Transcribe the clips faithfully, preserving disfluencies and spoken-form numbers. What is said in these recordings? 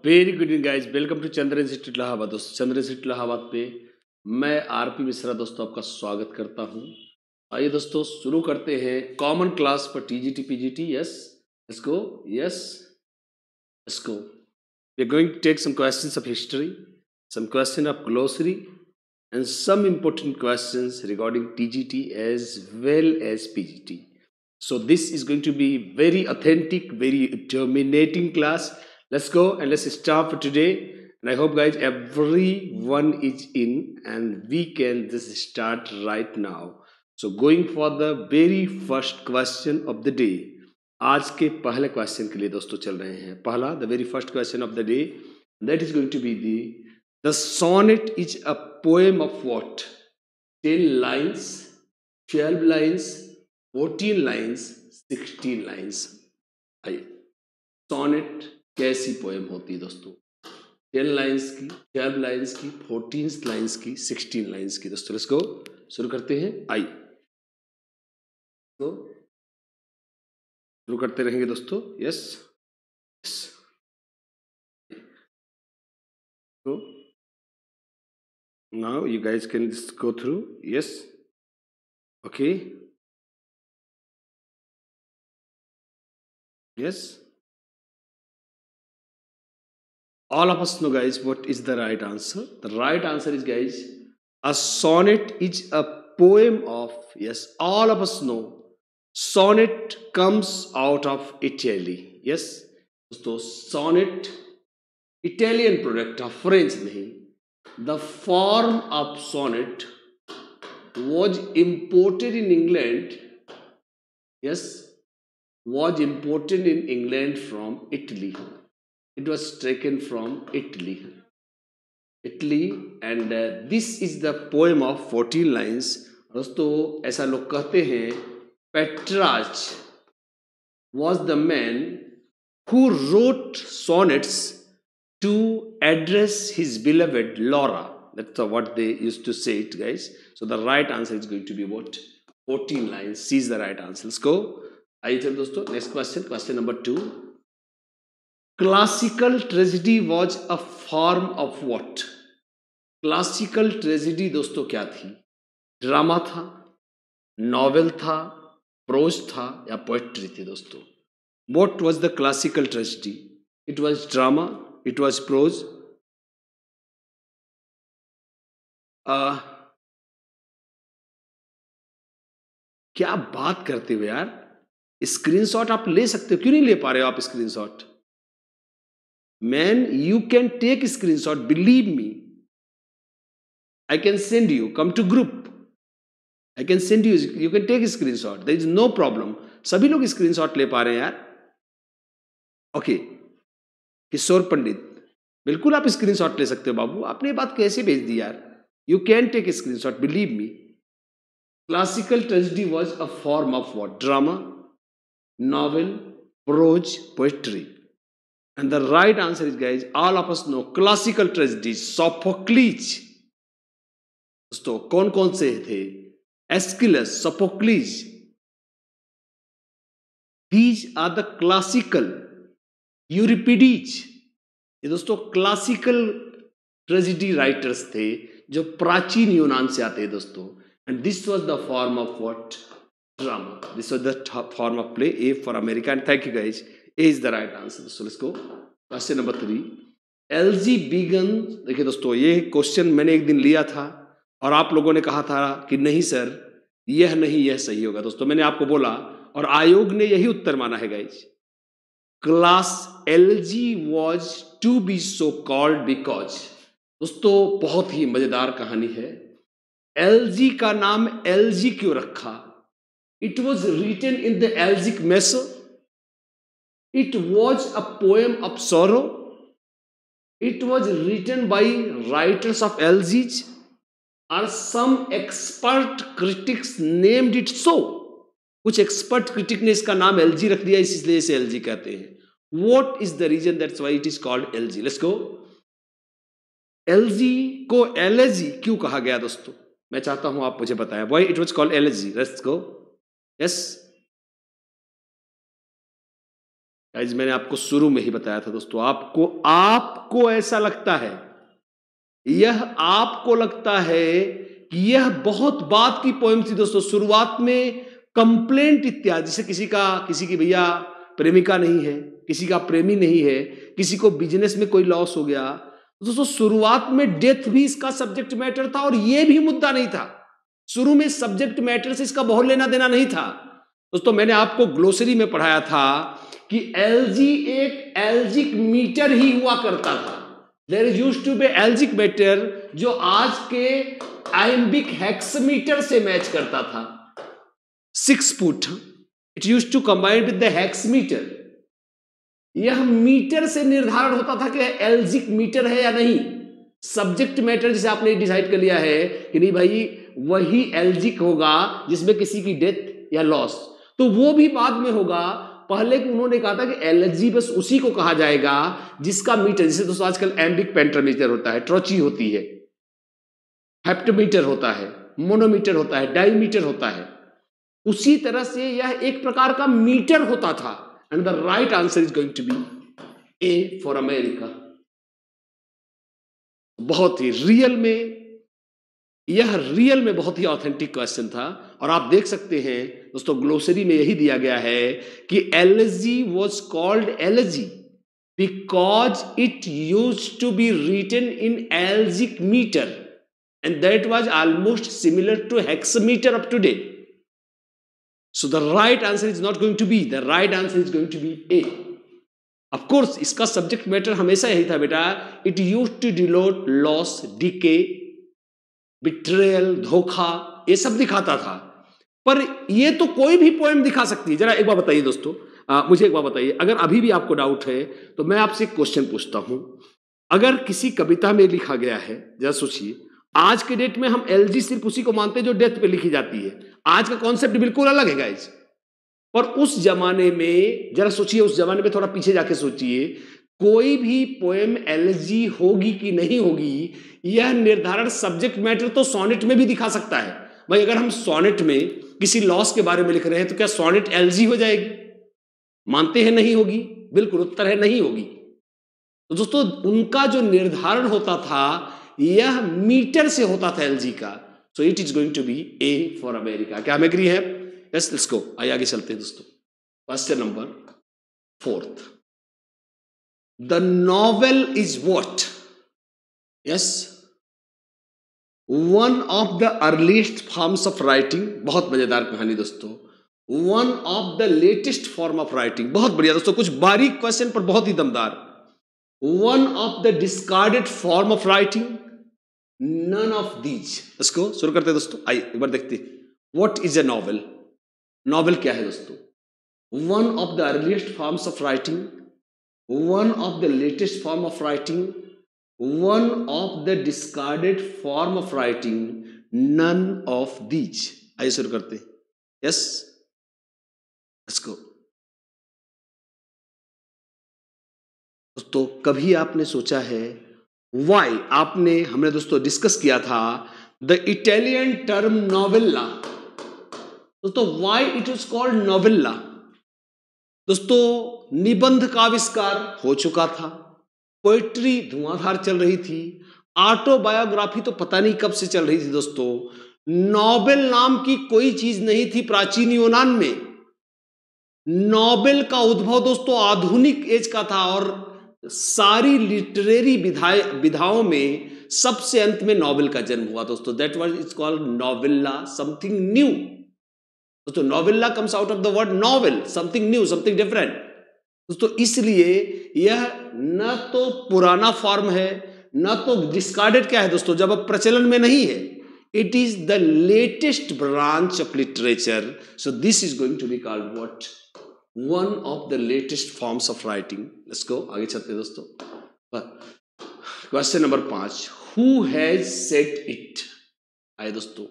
Very good evening guys, welcome to Chandra Institute Allahabad. दोस्तों Chandra Institute Allahabad पे मैं आरपी मिश्रा दोस्तों आपका स्वागत करता हूँ। आइए दोस्तों शुरू करते हैं common class for TGT PGT. Yes let's go, yes let's go. We are going to take some questions of history, some question of glossary and some important questions regarding T G T as well as P G T. So this is going to be very authentic, very dominating class. Let's go and let's start for today. And I hope guys everyone is in and we can just start right now. So going for the very first question of the day. आज के पहले question के लिए दोस्तों चल रहे हैं। पहला the very first question of the day, that is going to be the The sonnet is a poem of what? ten lines, twelve lines, fourteen lines, sixteen lines. आइए, sonnet कैसी पोएम होती है दोस्तों? ten lines की, twelve lines की, fourteen lines की, sixteen lines की। दोस्तों let's go, शुरू करते हैं। आइए, तो शुरू करते रहेंगे दोस्तों। यस यस तो now you guys can just go through. Yes, okay, yes, all of us know guys what is the right answer. The right answer is guys, a sonnet is a poem of, yes, all of us know sonnet comes out of Italy. yes, so sonnet Italian product of French नहीं. The form of sonnet was imported in England, yes, was imported in England from Italy. It was taken from Italy. Italy and uh, this is the poem of fourteen lines. दोस्तों ऐसा लोग कहते हैं Petrarch was the man who wrote sonnets to address his beloved Laura. That's what they used to say it, guys. So the right answer is going to be what? fourteen lines. C is the right answer. Let's go. आइए चलो दोस्तों, next question, question number two. Classical tragedy was a form of what? Classical tragedy दोस्तों क्या थी? Drama था, novel था, pros था या पोएट्री थी दोस्तों? What was the classical tragedy? It was drama, it was prose. uh, क्या बात करते हो यार? स्क्रीनशॉट आप ले सकते हो, क्यों नहीं ले पा रहे हो आप screenshot? Man you can take screenshot, believe me, I can send you, come to group, I can send you, you can take screenshot, there is no problem. सभी लोग स्क्रीनशॉट ले पा रहे हैं यार। Okay okay. किशोर पंडित, बिल्कुल आप स्क्रीनशॉट ले सकते हो बाबू, आपने बात कैसे भेज दी यार? You can take screenshot, believe me. Classical tragedy was a form of what? Drama, novel, prose, poetry. And the right answer is guys, all of us know classical tragedy, Sophocles. दोस्तों कौन कौन से थे? Aeschylus, Sophocles, these are the classical. Euripides, ये दोस्तों classical tragedy writers थे जो प्राचीन यूनान से आते हैं दोस्तों। And this was the form of what? Drama. This was the form of play. A for America and thank you guys, A is the right answer. So let's go question number three. Elegy began, देखिए दोस्तों ये question मैंने एक दिन लिया था और आप लोगों ने कहा था कि नहीं सर यह नहीं यह सही होगा। दोस्तों मैंने आपको बोला और आयोग ने यही उत्तर माना है guys. Class elegy was to be so called because, दोस्तों बहुत ही मजेदार कहानी है। एलजी का नाम एलजी क्यों रखा? It was written in the elegiac measure, it was a poem of sorrow, it was written by writers of elegies, और some expert critics named it so. कुछ एक्सपर्ट क्रिटिक ने इसका नाम एलजी रख दिया, इसलिए इसे एलजी कहते हैं। What is the reason that's why it is called L G? Let's go. L G को L G क्यों कहा गया दोस्तों? मैं चाहता हूं आप मुझे बताएं। Why it was called L G? Let's go. Yes. Guys मैंने आपको शुरू में ही बताया था दोस्तों, आपको आपको ऐसा लगता है, यह आपको लगता है कि यह बहुत बात की पोएम थी दोस्तों। शुरुआत में कंप्लेंट इत्यादि, जैसे किसी का किसी की भैया प्रेमिका नहीं है, किसी का प्रेमी नहीं है, किसी को बिजनेस में कोई लॉस हो गया, दोस्तों शुरुआत में डेथ भी इसका सब्जेक्ट मैटर था और यह भी मुद्दा नहीं था। शुरू में सब्जेक्ट मैटर से इसका बहुत लेना देना नहीं था दोस्तों। मैंने आपको ग्लोसरी में पढ़ाया था कि एलजी एक एल्जिक मीटर ही हुआ करता था। There is used to be elegiac metre जो आज के आइम्बिक हेक्समीटर से मैच करता था। Six foot it used to combine with the hexameter. यह मीटर से निर्धारण होता था कि एल्जिक मीटर है या नहीं। सब्जेक्ट मैटर जिसे आपने डिसाइड कर लिया है कि नहीं भाई वही एल्जिक होगा जिसमें किसी की डेथ या लॉस, तो वो भी बाद में होगा। पहले उन्होंने कहा था कि एलजी बस उसी को कहा जाएगा जिसका मीटर, जैसे दोस्तों आजकल एम्बिक पेंटामीटर होता है, ट्रोची होती है, हेप्टोमीटर होता है, मोनोमीटर होता है, डाईमीटर होता है, उसी तरह से यह एक प्रकार का मीटर होता था। And the right answer is going to be A for America. बहुत ही रियल में, यह रियल में बहुत ही ऑथेंटिक क्वेश्चन था। और आप देख सकते हैं दोस्तों ग्लोसरी में यही दिया गया है कि elegy was called elegy because it use to be written in elegiac metre and that was almost similar to hexameter up to date. So the right answer is not going to be, the right answer is going to be A. Of course इसका subject matter हमेशा यही था बेटा, it use to denote loss, decay, betrayal, धोखा, ये सब दिखाता था। पर ये तो कोई भी पोएम दिखा सकती है। जरा एक बार बताइए दोस्तों, आ, मुझे एक बार बताइए, अगर अभी भी आपको डाउट है तो मैं आपसे एक क्वेश्चन पूछता हूं। अगर किसी कविता में लिखा गया है, जरा सोचिए, आज के डेट में हम एलजी सिर्फ उसी को मानते हैं जो डेथ पे लिखी जाती है। आज का कॉन्सेप्ट बिल्कुल अलग है गाइस। पर उस जमाने में जरा सोचिए, उस जमाने में थोड़ा पीछे जाके सोचिए, कोई भी पोएम एलजी होगी कि नहीं होगी, यह निर्धारण सब्जेक्ट मैटर तो सोनेट में भी दिखा सकता है। भाई अगर हम सोनेट में किसी लॉस के बारे में लिख रहे हैं तो क्या सोनेट एलजी हो जाएगी? मानते हैं नहीं होगी? बिल्कुल उत्तर है नहीं होगी। तो दोस्तों उनका जो निर्धारण होता था यह मीटर से होता था एलजी का। So it is going to be A for America. क्या हम एग्री है? Yes, let's go. आइए आगे चलते हैं दोस्तों। Question number fourth, the novel is what? Yes, one of the earliest forms of writing. बहुत मजेदार कहानी दोस्तों। One of the latest form of writing. बहुत बढ़िया दोस्तों, कुछ बारीक क्वेश्चन पर बहुत ही दमदार। One of the discarded form of writing, none of these. इसको शुरू करते हैं दोस्तों। आइए एक बार देखते हैं what is a novel. Novel क्या है दोस्तों? One of the earliest forms of writing, one of the latest form of writing, one of the discarded form of writing, none of these। आइए शुरू करते हैं। Yes, let's go. दोस्तों कभी आपने सोचा है वाई? आपने हमने दोस्तों डिस्कस किया था द इटालियन टर्म नोवेल्ला। दोस्तों why it is called novella? दोस्तों निबंध का आविष्कार हो चुका था, पोएट्री धुआंधार चल रही थी, ऑटोबायोग्राफी तो पता नहीं कब से चल रही थी दोस्तों। नोबेल नाम की कोई चीज नहीं थी प्राचीन यूनान में। नोबेल का उद्भव दोस्तों आधुनिक एज का था और सारी लिटरेरी विधाओं में सबसे अंत में नोबेल का जन्म हुआ दोस्तों। That was it's called novella, something new. दोस्तों novella comes out of the word novel, something new, something different. दोस्तों इसलिए यह न तो पुराना फॉर्म है न तो डिस्कार्डेड क्या है दोस्तों, जब अब प्रचलन में नहीं है। It is the latest branch of literature. So this is going to be called what? One of the latest forms of writing. Let's go, आगे चलते हैं दोस्तों। क्वेश्चन नंबर पांच, हु हैज सेड इट? आए दोस्तों,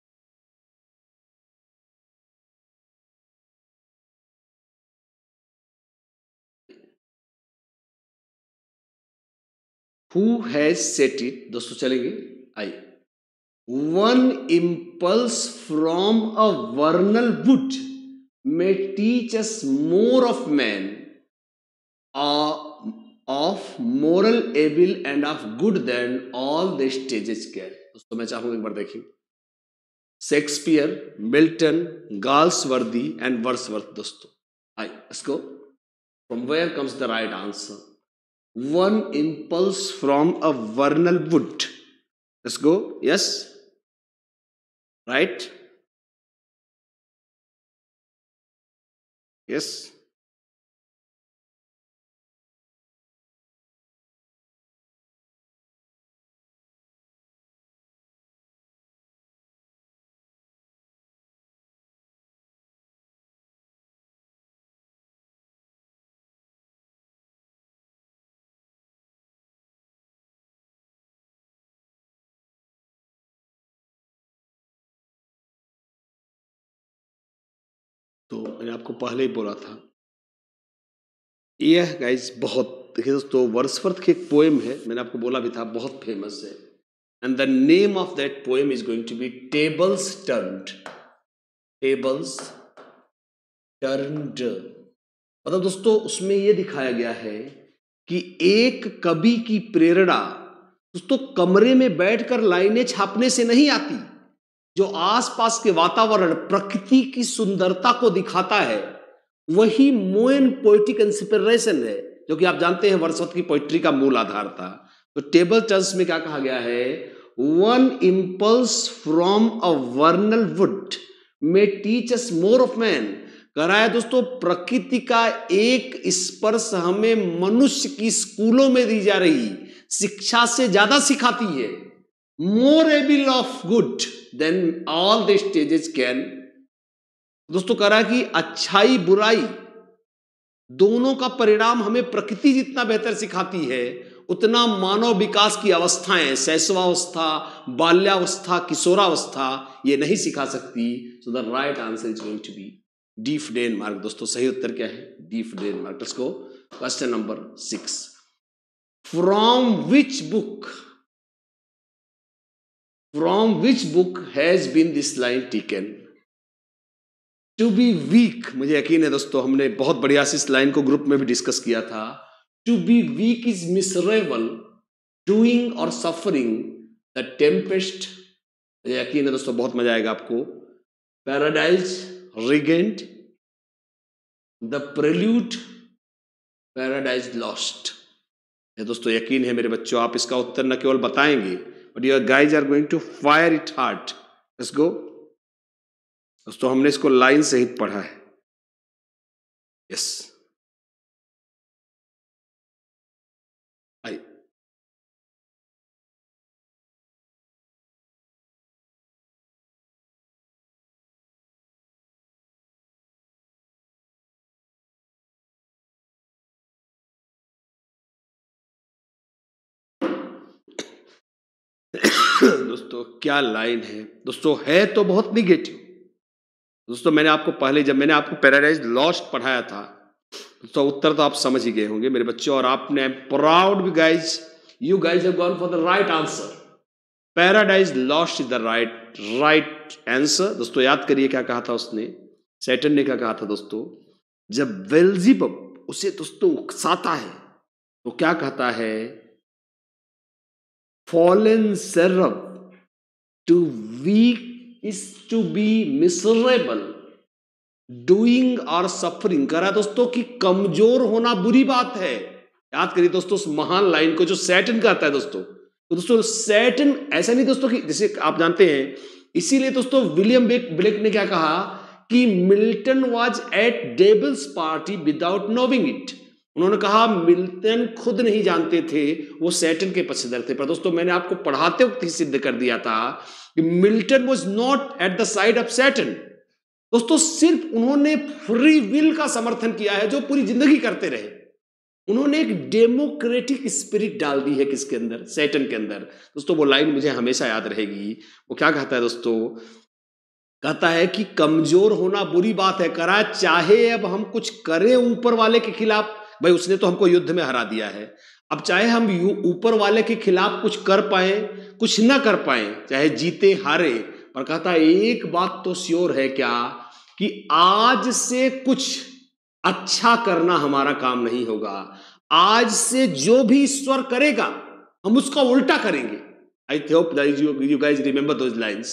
Who has set it? दोस्तों चलेंगे। आई, one impulse from a vernal wood may teach us more of man of moral evil and of good than all the stages can. दोस्तों मैं चाहूंगा एक बार देखिए, Shakespeare, Milton, Galsworthy and Wordsworth. दोस्तों आई इसको from where comes the right answer? One impulse from a vernal wood. Let's go, yes, right, yes. तो मैंने आपको पहले ही बोला था, यह गाइस बहुत, देखिए दोस्तों, वर्ड्सवर्थ की एक पोएम है, मैंने आपको बोला भी था, बहुत फेमस है। And the name of that poem is going to be tables turned. Tables turned मतलब दोस्तों उसमें यह दिखाया गया है कि एक कवि की प्रेरणा दोस्तों कमरे में बैठकर लाइनें छापने से नहीं आती। जो आसपास के वातावरण, प्रकृति की सुंदरता को दिखाता है, वही मोएन पोएटिक इंस्पिरेशन है, जो कि आप जानते हैं वर्ड्सवर्थ की पोइट्री का मूल आधार था। तो टेबल टर्न्स में क्या कहा गया है? One impulse from a vernal wood may teach us more of man. कह रहा है दोस्तों, प्रकृति का एक स्पर्श हमें मनुष्य की स्कूलों में दी जा रही शिक्षा से ज्यादा सिखाती है। More able of good than all the stages can. दोस्तों कह रहा है कि अच्छाई बुराई दोनों का परिणाम हमें प्रकृति जितना बेहतर सिखाती है, उतना मानव विकास की अवस्थाएं, शैशवावस्था, बाल्यावस्था, किशोरावस्था, ये नहीं सिखा सकती। So the right answer is going to be deaf Denmark. दोस्तों सही उत्तर क्या है? Deaf Denmark. Let's go question number six. From which book from which book has been this line taken? To be weak, मुझे यकीन है दोस्तों हमने बहुत बढ़िया से इस लाइन को ग्रुप में भी डिस्कस किया था। To be weak is miserable, doing और सफरिंग द टेम्पेस्ट। मुझे यकीन है दोस्तों बहुत मजा आएगा आपको। Paradise Regained, the Prelude, Paradise Lost. दोस्तों यकीन है मेरे बच्चों, आप इसका उत्तर न केवल बताएंगे, but your guys are going to fire it hard. Let's go दोस्तों, हमने इसको लाइन सहित पढ़ा है। यस, आई दोस्तों क्या लाइन है दोस्तों, है तो बहुत निगेटिव। दोस्तों मैंने आपको पहले, जब मैंने आपको पैराडाइज लॉस्ट पढ़ाया था, तो उत्तर तो आप समझ ही गए होंगे मेरे बच्चों, और आपने proud guys, you guys have gone for the right answer. Paradise Lost is the right right answer. दोस्तों याद करिए क्या कहा था उसने, सैटर्न ने क्या कहा था दोस्तों, जब बेल्ज़ेबुब उसे दोस्तों उकसाता है तो क्या कहता है? Fallen cherub, to weak is to be miserable, doing और सफरिंग। कह रहा दोस्तों कि कमजोर होना बुरी बात है। याद करिए दोस्तों उस महान लाइन को जो सैटर्न कहता है दोस्तों। तो दोस्तों सैटर्न ऐसा नहीं दोस्तों कि जैसे आप जानते हैं, इसीलिए दोस्तों विलियम ब्लेक ने क्या कहा कि Milton was at devil's party without knowing it. उन्होंने कहा मिल्टन खुद नहीं जानते थे वो सैटर्न के पक्षधर थे। पर दोस्तों मैंने आपको पढ़ाते वक्त ही सिद्ध कर दिया था कि Milton was not at the side of Saturn. दोस्तों सिर्फ उन्होंने फ्री विल का समर्थन किया है, जो पूरी जिंदगी करते रहे। उन्होंने एक डेमोक्रेटिक स्पिरिट डाल दी है किसके अंदर? सैटर्न के अंदर। दोस्तों वो लाइन मुझे हमेशा याद रहेगी। वो क्या कहता है दोस्तों? कहता है कि कमजोर होना बुरी बात है। करा चाहे अब हम कुछ करें ऊपर वाले के खिलाफ, भाई उसने तो हमको युद्ध में हरा दिया है, अब चाहे हम ऊपर वाले के खिलाफ कुछ कर पाए कुछ ना कर पाए, चाहे जीते हारे, पर कहता है एक बात तो श्योर है क्या, कि आज से कुछ अच्छा करना हमारा काम नहीं होगा। आज से जो भी ईश्वर करेगा हम उसका उल्टा करेंगे। I hope that you you guys remember those lines.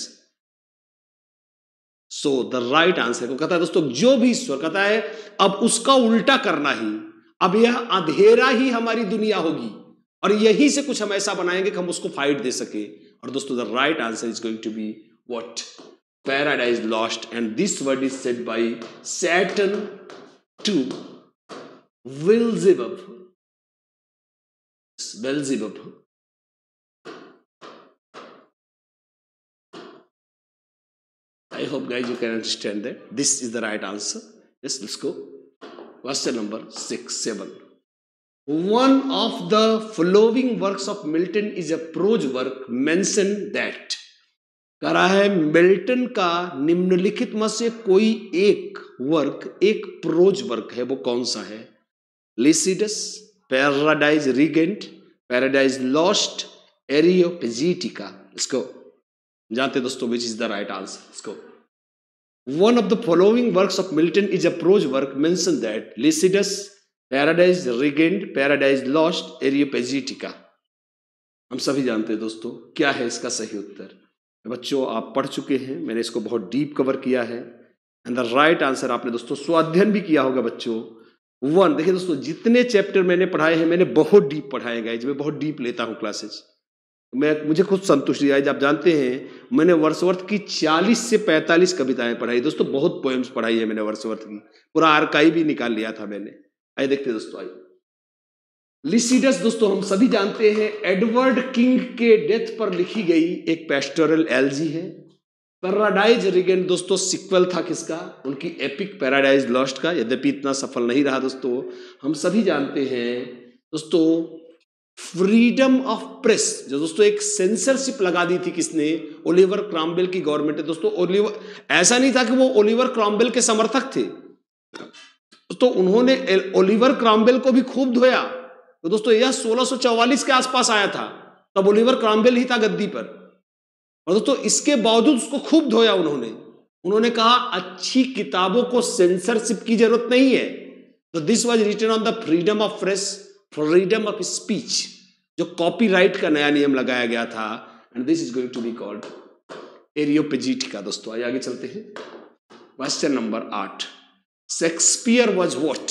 So the right answer को कहता है दोस्तों, जो भी ईश्वर कहता है अब उसका उल्टा करना ही, अब यह अंधेरा ही हमारी दुनिया होगी और यही से कुछ हम ऐसा बनाएंगे कि हम उसको फाइट दे सके। और दोस्तों the right answer is going to be what? Paradise Lost. And this word is said by Satan to Beelzebub. Beelzebub. I hope guys you can understand that. This is the right answer. Yes, let's go. Question number six, seven. One of the following works of Milton is a prose work. Mention that. कह रहा है Milton का निम्नलिखित में से कोई एक work एक प्रोज वर्क है, वो कौन सा है? Lycidas, Paradise Regained, Paradise Lost, Areopagitica. इसको जानते दोस्तों which is the right answer? इसको one of the following works of Milton is a prose work. Mention that. Lycidas, Paradise Regained, Paradise Lost, Areopagitica. हम सभी जानते हैं दोस्तों क्या है इसका सही उत्तर। बच्चों आप पढ़ चुके हैं, मैंने इसको बहुत डीप कवर किया है। एंड द राइट आंसर आपने दोस्तों स्वाध्ययन भी किया होगा बच्चों। वन, देखिए दोस्तों जितने चैप्टर मैंने पढ़ाए हैं मैंने बहुत डीप पढ़ाए गाइस, मैं बहुत डीप लेता हूं क्लासेस। मैं मुझे खुद संतुष्टि आई। आप जानते हैं मैंने वर्ड्सवर्थ की चालीस से पैंतालीस कविताएं पढ़ाई दोस्तों, बहुत पोएम्स पढ़ाई है मैंने वर्ड्सवर्थ की, पूरा आर्काइव भी निकाल लिया था मैंने। आइए देखते हैं दोस्तों। आइए लिसिडस दोस्तों हम सभी जानते हैं एडवर्ड किंग के डेथ पर लिखी गई एक पेस्टोरल एल्जी है। पैराडाइज रिगेंट दोस्तों सिक्वल था किसका? उनकी एपिक पैराडाइज लॉस्ट का, यद्यपि इतना सफल नहीं रहा दोस्तों। हम सभी जानते हैं दोस्तों फ्रीडम ऑफ प्रेस, जो दोस्तों एक सेंसरशिप लगा दी थी किसने? ओलिवर क्रॉम्वेल की गवर्नमेंट है दोस्तों। ओलिवर ऐसा नहीं था कि वो ओलिवर क्रॉम्वेल के समर्थक थे, तो उन्होंने ओलिवर क्रॉम्वेल को भी खूब धोया। तो दोस्तों यह सोलह सौ चौवालीस के आसपास आया था, तब ओलिवर क्रॉम्वेल ही था गद्दी पर, और दोस्तों इसके बावजूद उसको खूब धोया उन्होंने। उन्होंने कहा अच्छी किताबों को सेंसरशिप की जरूरत नहीं है। तो this was written on the freedom of press, freedom of speech, जो कॉपीराइट का नया नियम लगाया गया था। And this is going to be called Areopagitica. दोस्तों आइए आगे चलते हैं। क्वेश्चन नंबर आठ। Shakespeare was what?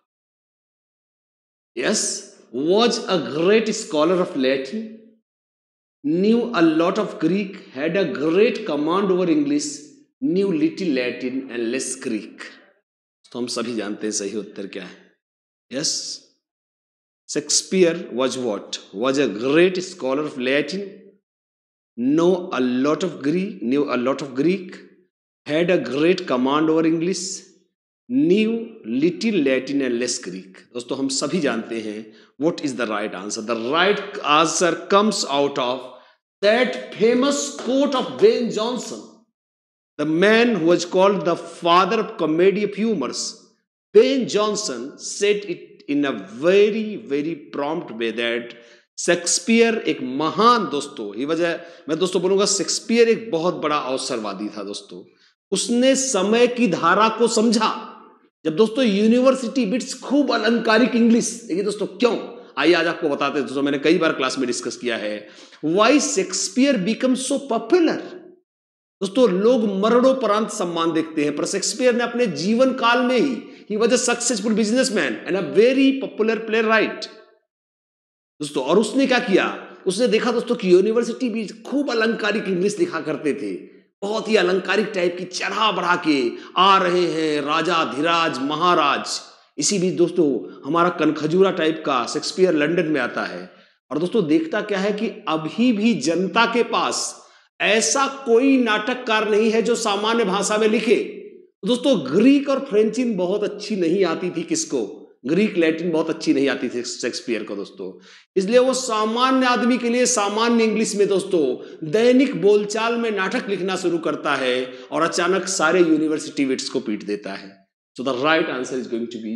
Yes, was a great scholar of Latin, knew a lot of Greek, had a great command over English, knew little Latin and less Greek. तो हम सभी जानते हैं सही उत्तर क्या है। Yes, Shakespeare was what? Was a great scholar of Latin, know a lot of Greek, knew a lot of Greek, had a great command over English, knew little Latin and less Greek. दोस्तों हम सभी जानते हैं what is the right answer. The right answer comes out of that famous quote of Ben Jonson, the man who was called the father of comedy of humors. Ben Jonson said it in a very very prompt way that Shakespeare एक महान दोस्तों ही वजह मैं दोस्तों बोलूंगा Shakespeare एक बहुत बड़ा अवसरवादी था दोस्तों। उसने समय की धारा को समझा। जब दोस्तों यूनिवर्सिटी बिट्स खूब अलंकारिक इंग्लिश, देखिए दोस्तों क्यों, आइए आज आपको बताते हैं दोस्तों। मैंने कई बार क्लास में डिस्कस किया है why Shakespeare become so popular. दोस्तों लोग मरणोपरांत सम्मान देखते हैं, पर शेक्सपियर ने अपने जीवन काल में ही he was a successful businessman and a very popular playwright दोस्तों। और उसने क्या किया? उसने देखा दोस्तों कि यूनिवर्सिटी भी खूब अलंकारिक इंग्लिश लिखा करते थे, बहुत ही अलंकारिक टाइप की चढ़ा बढ़ा के आ रहे हैं राजा धीराज महाराज। इसी बीच दोस्तों हमारा कनखजूरा टाइप का शेक्सपियर लंदन में आता है, और दोस्तों देखता क्या है कि अभी भी जनता के पास ऐसा कोई नाटककार नहीं है जो सामान्य भाषा में लिखे। दोस्तों ग्रीक और फ्रेंचिन बहुत अच्छी नहीं आती थी किसको? ग्रीक लैटिन बहुत अच्छी नहीं आती थी शेक्सपियर को दोस्तों। इसलिए वो सामान्य आदमी के लिए सामान्य इंग्लिश में दोस्तों दैनिक बोलचाल में नाटक लिखना शुरू करता है, और अचानक सारे यूनिवर्सिटी विट्स को पीट देता है। So the right answer is going to be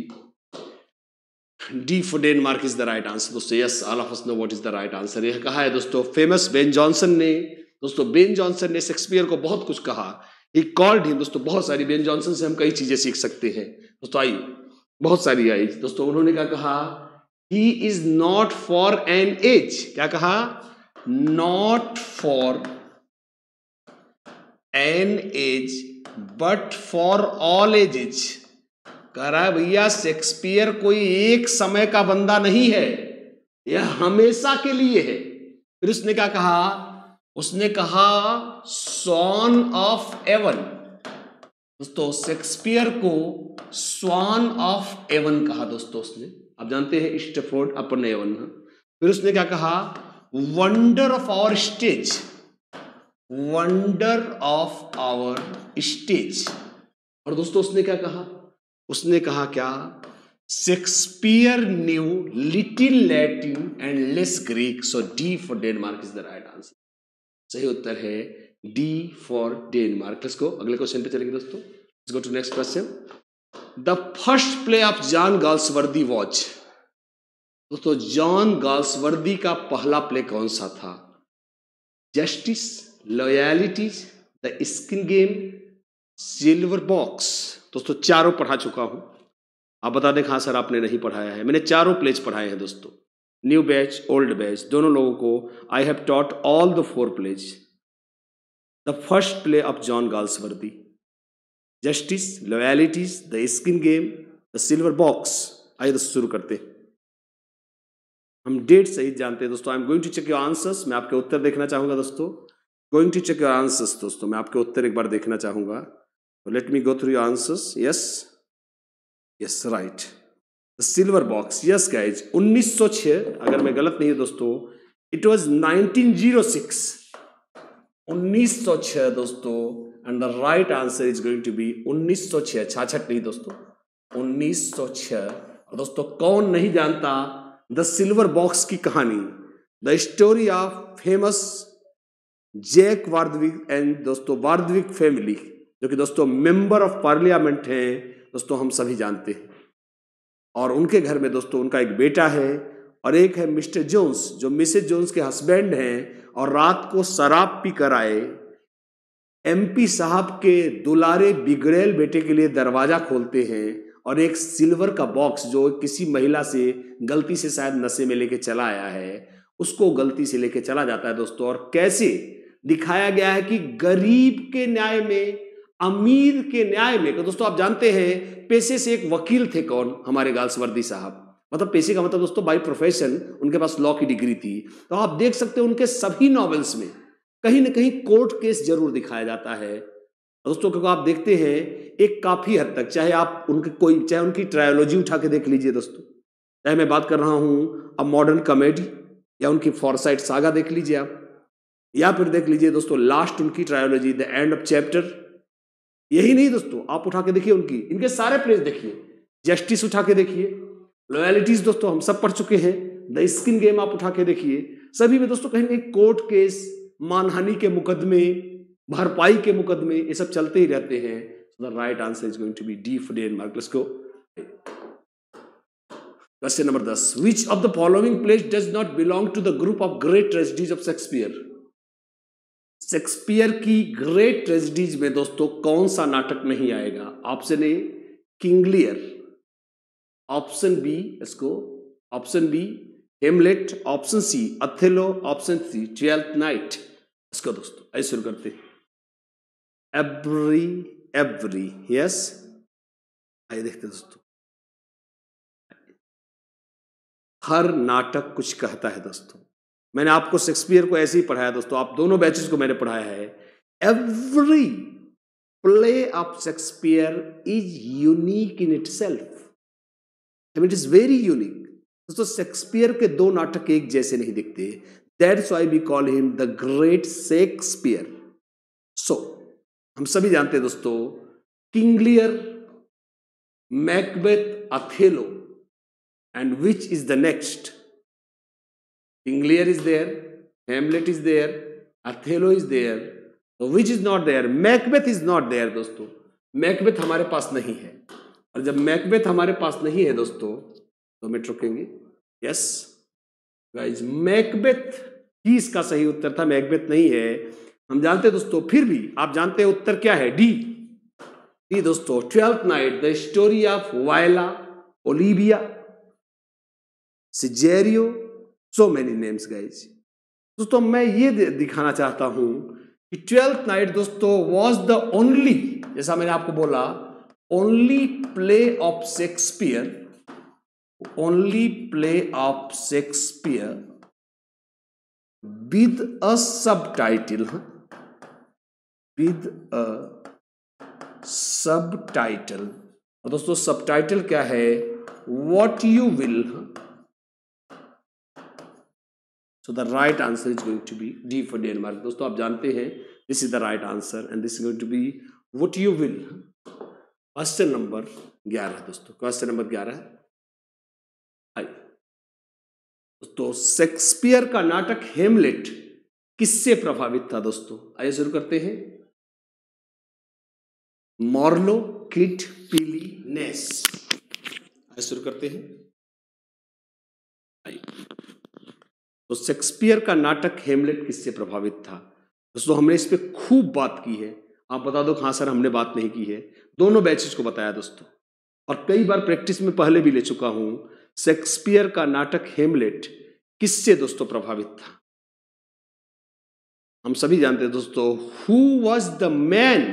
D for Denmark is the right answer दोस्तों। Yes, all of us know what is the right answer। यह कहा है दोस्तों फेमस बेन जॉनसन ने। दोस्तों बेन जॉनसन ने शेक्सपियर को बहुत कुछ कहा, he called him दोस्तों। बहुत सारी बेन जॉनसन से हम कई चीजें सीख सकते हैं दोस्तों। आइए बहुत सारी आई दोस्तों। उन्होंने क्या कहा, he is not for an age, क्या कहा, not for an age but for all ages. कह रहा है भैया शेक्सपियर कोई एक समय का बंदा नहीं है, यह हमेशा के लिए है। फिर उसने क्या कहा, उसने कहा सॉन ऑफ एवन। दोस्तों शेक्सपियर को स्वान ऑफ एवन कहा दोस्तों उसने, आप जानते हैं स्टैफोर्ड अपॉन एवन। फिर उसने क्या कहा, wonder of our stage, wonder of our stage. और दोस्तों उसने क्या कहा, उसने कहा क्या, Shakespeare knew little Latin and less Greek, so D for Denmark is the right answer. सही उत्तर है D for Denmark. Let's go अगले क्वेश्चन पे चलेंगे दोस्तों। Let's go to next question. The first play of John Galsworthy which. दोस्तों John Galsworthy का पहला प्ले कौन सा था, justice, Loyalties, the Skin Game, Silver Box. दोस्तों चारों पढ़ा चुका हूं, आप बता दें हाँ सर आपने नहीं पढ़ाया है। मैंने चारों प्लेज पढ़ाए हैं दोस्तों, न्यू बैच ओल्ड बैच दोनों लोगों को I have taught all the four plays. The first play of John Galsworthy, Justice, Loyalties, the Skin Game, the silver Box. आइए दोस्तों शुरू करते हैं। हम डेट सही जानते हैं दोस्तों। I am going to check your answers, मैं आपके उत्तर देखना चाहूंगा दोस्तों। Going to check your answers दोस्तों, मैं आपके उत्तर एक बार देखना चाहूंगा। Let me go through your answers. Yes yes right, the silver Box. Yes guys उन्नीस सौ छह, अगर मैं गलत नहीं हूं दोस्तों, it was nineteen O six, उन्नीस सौ छह दोस्तों। And the right answer is going to B उन्नीस सौ छह, छाछठ नहीं दोस्तों, उन्नीस सौ छह। और दोस्तों कौन नहीं जानता द सिल्वर बॉक्स की कहानी, the story of famous Jack Wardwick and दोस्तों वार्डविक फैमिली, जो कि दोस्तों मेंबर ऑफ पार्लियामेंट हैं दोस्तों, हम सभी जानते हैं। और उनके घर में दोस्तों उनका एक बेटा है और एक है मिस्टर जोन्स, जो मिसेज जोन्स के हस्बैंड हैं। और रात को शराब पी कर आए एमपी साहब के दुलारे बिगड़ेल बेटे के लिए दरवाजा खोलते हैं और एक सिल्वर का बॉक्स जो किसी महिला से गलती से शायद नशे में लेके चला आया है, उसको गलती से लेके चला जाता है दोस्तों। और कैसे दिखाया गया है कि गरीब के न्याय में, अमीर के न्याय में। तो दोस्तों आप जानते हैं पेशे से एक वकील थे कौन, हमारे गाल्सवर्दी साहब। मतलब पेशे का मतलब दोस्तों बाय प्रोफेशन उनके पास लॉ की डिग्री थी। तो आप देख सकते हैं उनके सभी नॉवेल्स में कहीं ना कहीं कोर्ट केस जरूर दिखाया जाता है दोस्तों। क्योंकि आप देखते हैं एक काफी हद तक, चाहे आप उनके कोई चाहे उनकी ट्रायोलॉजी उठा के देख लीजिए दोस्तों, चाहे मैं बात कर रहा हूं अब मॉडर्न कॉमेडी, या उनकी फॉरसाइट सागा देख लीजिए आप, या फिर देख लीजिए दोस्तों लास्ट उनकी trilogy the End of Chapter. यही नहीं दोस्तों, आप उठा के देखिए उनकी इनके सारे प्लेस देखिए, जस्टिस उठा के देखिए, लॉयलिटीज दोस्तों हम सब पढ़ चुके हैं, द स्किन गेम आप उठा के देखिए, सभी में दोस्तों कहीं कहीं कोर्ट केस, मानहानि के मुकदमे, भरपाई के मुकदमे, ये सब चलते ही रहते हैं। The right answer is going to be D for Denmark. Let's go question number दस। Which of the following plays does not belong to the group of great tragedies of Shakespeare. Shakespeare की great tragedies में दोस्तों कौन सा नाटक नहीं आएगा। Option A King Lear, option B इसको option B Hamlet, option C Othello, option C Twelfth Night. इसको दोस्तों ऐसे शुरू करते हैं। एवरी एवरी यस, आइए देखते हैं दोस्तों। हर नाटक कुछ कहता है दोस्तों। मैंने आपको शेक्सपियर को ऐसे ही पढ़ाया दोस्तों, आप दोनों बैचेस को मैंने पढ़ाया है। Every play of Shakespeare is unique in itself, it is very unique दोस्तों। शेक्सपियर के दो नाटक एक जैसे नहीं दिखते, that's why we call him the great Shakespeare. So हम सभी जानते हैं दोस्तों, King Lear, Macbeth, Othello, and which is the next. King Lear is there, Hamlet is there, Othello is there, so which is not there? Macbeth is not there दोस्तों। Macbeth हमारे पास नहीं है, और जब Macbeth हमारे पास नहीं है दोस्तों तो हम रुकेंगे। यस गाइस, Macbeth ही इसका सही उत्तर था, Macbeth नहीं है। हम जानते हैं दोस्तों, फिर भी आप जानते हैं उत्तर क्या है, डी डी दोस्तों Twelfth Night, the story of Viola Olivia, Cesario, so many names guys. दोस्तों मैं ये दिखाना चाहता हूं कि ट्वेल्थ नाइट दोस्तों वॉज द ओनली, जैसा मैंने आपको बोला, only play of Shakespeare, only play of Shakespeare with a subtitle, with a सब टाइटल। और दोस्तों सब टाइटल क्या है? What You Will. So the right answer is going to be D for Denmark. दोस्तों आप जानते हैं this is the right answer and this is going to be What You Will. Question number ग्यारह दोस्तों, question number ग्यारह आई दोस्तों, Shakespeare का नाटक हेमलेट किससे प्रभावित था दोस्तों? आइए शुरू करते हैं। मार्लो, किट, पीली, नेस। आइए शुरू करते हैं। आइए तो शेक्सपियर का नाटक हेमलेट किससे प्रभावित था दोस्तों? हमने इस पे खूब बात की है। आप बता दो कहां सर हमने बात नहीं की है। दोनों बैचेस को बताया दोस्तों, और कई बार प्रैक्टिस में पहले भी ले चुका हूं। शेक्सपियर का नाटक हेमलेट किससे दोस्तों प्रभावित था? हम सभी जानते हैं दोस्तों, हु वॉज द मैन।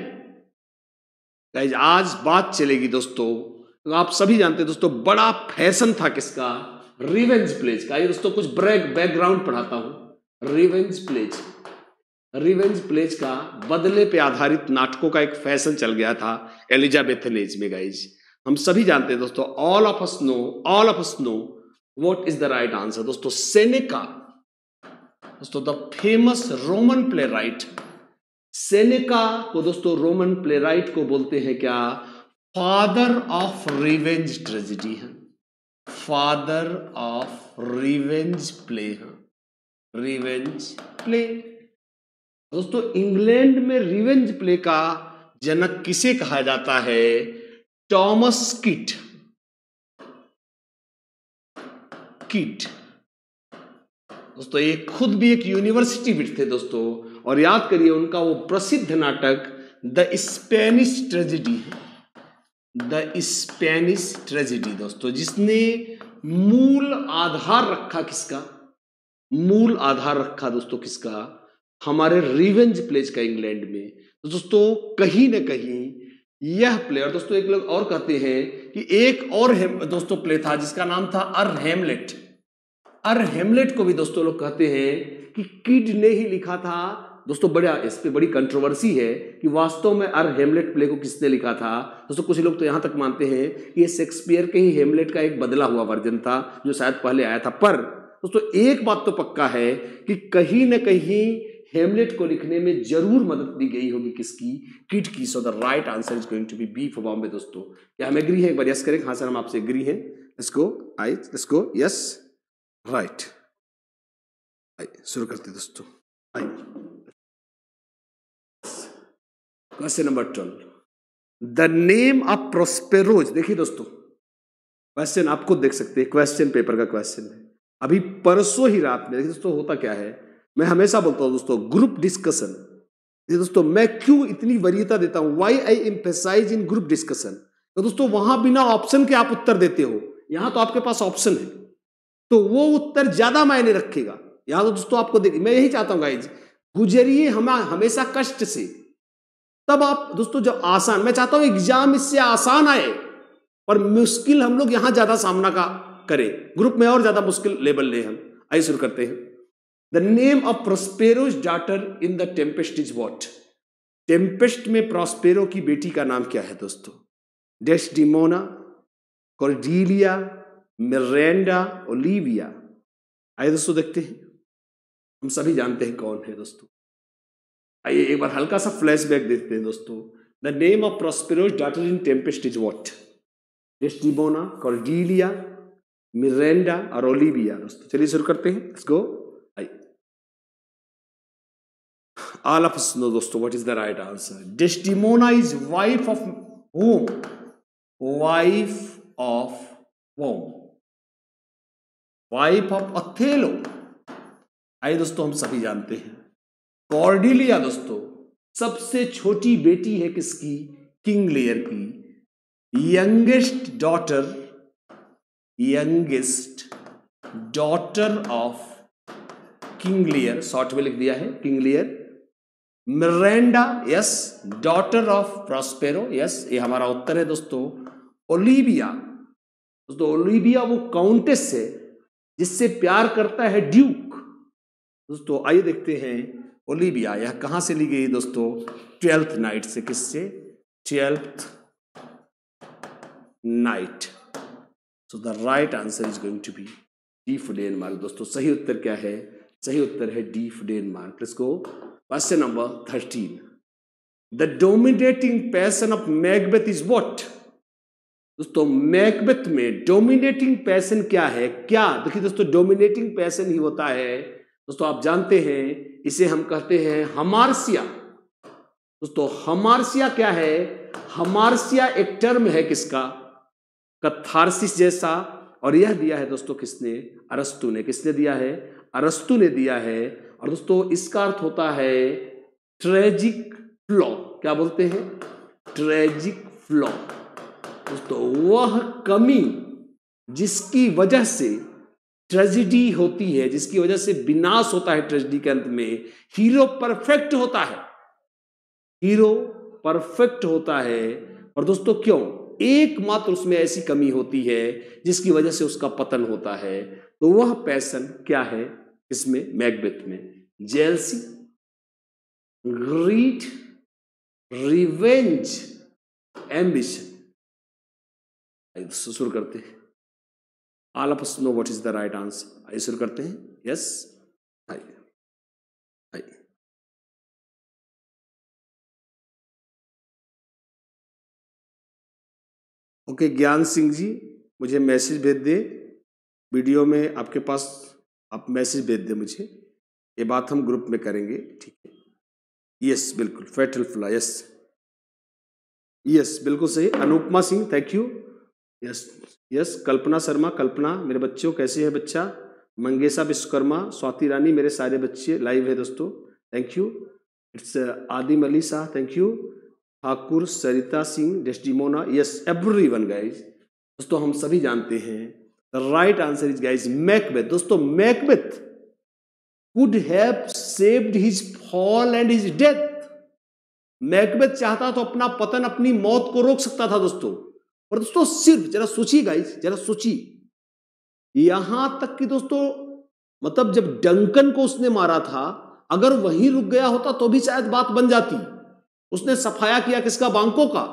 आज बात चलेगी दोस्तों, आप सभी जानते हैं दोस्तों, बड़ा फैशन था किसका? रिवेंज प्लेज का। ये दोस्तों कुछ ब्रेक बैकग्राउंड पढ़ाता हूं। रिवेंज प्लेज, रिवेंज प्लेज का बदले पे आधारित नाटकों का एक फैशन चल गया था एलिजाबेथन एज में गाइज। हम सभी जानते हैं दोस्तों, all of us know, all of us know what is the right answer दोस्तों? सेनेका दोस्तों, the famous Roman playwright. Seneca को दोस्तों रोमन प्ले राइट को बोलते हैं क्या? फादर ऑफ रिवेंज ट्रेजेडी है, फादर ऑफ रिवेंज प्ले है, रिवेंज प्ले। दोस्तों इंग्लैंड में रिवेंज प्ले का जनक किसे कहा जाता है? टॉमस किट, किट दोस्तों ये खुद भी एक यूनिवर्सिटी विट थे दोस्तों, और याद करिए उनका वो प्रसिद्ध नाटक द स्पेनिश ट्रेजेडी है, द स्पेनिश ट्रेजेडी दोस्तों, जिसने मूल आधार रखा किसका? मूल आधार रखा दोस्तों किसका? हमारे रिवेंज प्लेज का इंग्लैंड में। तो दोस्तों कहीं ना कहीं यह प्ले, और दोस्तों एक लोग और कहते हैं कि एक और दोस्तों प्ले था जिसका नाम था अर हेमलेट। अर हेमलेट को भी दोस्तों लोग कहते हैं कि किड ने ही लिखा था दोस्तों। बड़ा इस पे बड़ी कंट्रोवर्सी है कि वास्तव में अर हेमलेट प्ले को किसने लिखा था दोस्तों। कुछ लोग तो यहां तक मानते हैं कि ये शेक्सपियर के ही हेमलेट का एक बदला हुआ वर्जन था जो शायद पहले आया था। पर दोस्तों एक बात तो पक्का है कि कहीं ना कहीं हेमलेट को लिखने में जरूर मदद दी गई होगी किसकी? किड की। So the right answer is going to be B for Bombay दोस्तों। क्या हम एग्री हैं? एक बार यस करें। हाँ सर हम आपसे एग्री हैं। Let's go, I let's go, yes right. शुरू करते दोस्तों। I question number twelve, the name of Prospero's. देखिए दोस्तों क्वेश्चन आपको देख सकते हैं, क्वेश्चन पेपर का क्वेश्चन है। अभी परसों ही रात में देखिए दोस्तों होता क्या है, मैं हमेशा बोलता हूं दोस्तों ग्रुप डिस्कशन। दोस्तों मैं क्यों इतनी वरीयता देता हूं, why I emphasize in group discussion. तो दोस्तों वहां बिना ऑप्शन के आप उत्तर देते हो, यहां तो आपके पास ऑप्शन है तो वो उत्तर ज्यादा मायने रखेगा। यहां तो दोस्तों आपको देख, मैं यही चाहता हूं गाइज, गुजरिए हम हमेशा कष्ट से, तब आप दोस्तों जब आसान, मैं चाहता हूं एग्जाम इससे आसान आए पर मुश्किल हम लोग यहां ज्यादा सामना का करें, ग्रुप में और ज्यादा मुश्किल लेवल ले हम। आइए शुरू करते हैं। The name of Prospero's daughter in the Tempest is what? Tempest में प्रोस्पेरो की बेटी का नाम क्या है दोस्तों? Desdemona, Cordelia, Miranda, Olivia. आइए दोस्तों देखते हैं, हम सभी जानते हैं कौन है दोस्तों। आइए एक बार हल्का सा फ्लैशबैक देखते हैं दोस्तों। The name of Prospero's daughter in Tempest is what? Desdemona, Cordelia, Miranda और ओलिविया दोस्तों। चलिए शुरू करते हैं, let's go. All of us know दोस्तों what is the right answer. Desdemona is wife of whom? Wife of whom? Wife of Othello. आइए दोस्तों हम सभी जानते हैं। कॉर्डेलिया दोस्तों सबसे छोटी बेटी है किसकी? किंग लेयर की। Youngest daughter youngest daughter of King Lear, short में लिख दिया है King Lear. Miranda, yes, daughter of Prospero, yes, ये हमारा उत्तर है दोस्तों। ओलिविया, दोस्तों ओलिविया वो काउंटेस है जिससे प्यार करता है ड्यूक। दोस्तों आइए देखते हैं ओलिविया यह कहां से ली गई दोस्तों, ट्वेल्थ नाइट से। किससे? Twelfth Night. So the right answer is going to be D for Denmark. दोस्तों सही उत्तर क्या है? सही उत्तर है D for Denmark. Let's go question number thirteen. The dominating passion of Macbeth is what? दोस्तों मैकबेथ में डोमिनेटिंग पैशन क्या है? क्या देखिए दोस्तों, डोमिनेटिंग पैशन ही होता है दोस्तों, आप जानते हैं इसे हम कहते हैं हमार्सिया। दोस्तों हमार्सिया क्या है? हमार्सिया एक टर्म है किसका? कैथार्सिस जैसा। और यह दिया है दोस्तों किसने? अरस्तु ने। किसने दिया है? अरस्तु ने दिया है। और दोस्तों इसका अर्थ होता है ट्रेजिक फ्लॉ। क्या बोलते हैं? Tragic flaw. दोस्तों वह कमी जिसकी वजह से ट्रेजिडी होती है, जिसकी वजह से विनाश होता है ट्रेजिडी के अंत में, हीरो परफेक्ट होता है। हीरो परफेक्ट होता है। और दोस्तों क्यों? एकमात्र उसमें ऐसी कमी होती है जिसकी वजह से उसका पतन होता है। तो वह पैशन क्या है इसमें? मैकबेथ में जेलसी, ग्रीड, रिवेंज, एम्बिशन। शुरू करते हैं। All of us know what is the right answer. आइए शुरू करते हैं। यस, आइए आइए। ओके ज्ञान सिंह जी मुझे मैसेज भेज दे, वीडियो में आपके पास आप मैसेज भेज दे मुझे, ये बात हम ग्रुप में करेंगे, ठीक है? यस बिल्कुल, फैटल फ्ला, यस यस बिल्कुल सही। Anupama Singh thank you. Yes yes, Kalpana Sharma, Kalpana मेरे बच्चों कैसे है बच्चा? मंगेशा विश्वकर्मा, स्वाति रानी, मेरे सारे बच्चे लाइव है दोस्तों, thank you. It's Adim Ali Shah, thank you. Thakur, Sarita Singh, Desdemona, yes everyone guys. दोस्तों हम सभी जानते हैं the right answer is guys Macbeth. दोस्तों Macbeth could have saved his fall and his death. Macbeth चाहता तो अपना पतन, अपनी मौत को रोक सकता था दोस्तों। और दोस्तों सिर्फ जरा सोचिए गाइज, जरा सोचिए, यहां तक कि दोस्तों मतलब जब डंकन को उसने मारा था, अगर वहीं रुक गया होता तो भी शायद बात बन जाती। उसने सफाया किया किसका? बांको का।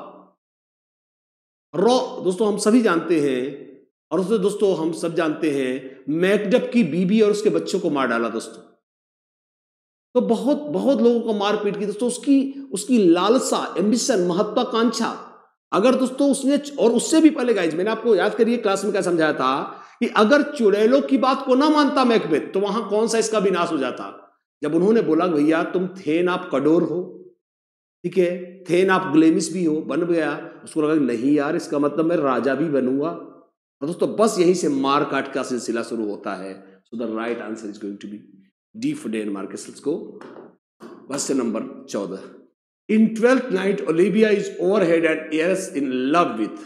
रॉ दोस्तों हम सभी जानते हैं, और उसने दोस्तों हम सब जानते हैं मैकडफ की बीबी और उसके बच्चों को मार डाला दोस्तों। तो बहुत बहुत लोगों को मार पीट की दोस्तों। उसकी उसकी लालसा, एम्बिशन, महत्वाकांक्षा, अगर दोस्तों उसने, और उससे भी पहले गाइज मैंने आपको याद करिए क्लास में क्या समझाया था कि अगर चुड़ैलों की बात को ना मानता मैकबेथ तो वहां कौन सा इसका विनाश हो जाता। जब उन्होंने बोला भैया तुम थेन आप कडोर हो, ठीक है, थेन आप ग्लेमिस भी हो, बन गया, उसको लगा नहीं यार इसका मतलब मैं राजा भी बनूंगा। और दोस्तों बस यहीं से मार काट का सिलसिला शुरू होता है। So the right answer is going to be D for Denmark. Let's go question number चौदह। In Twelfth Night Olivia is over head and ears in love with.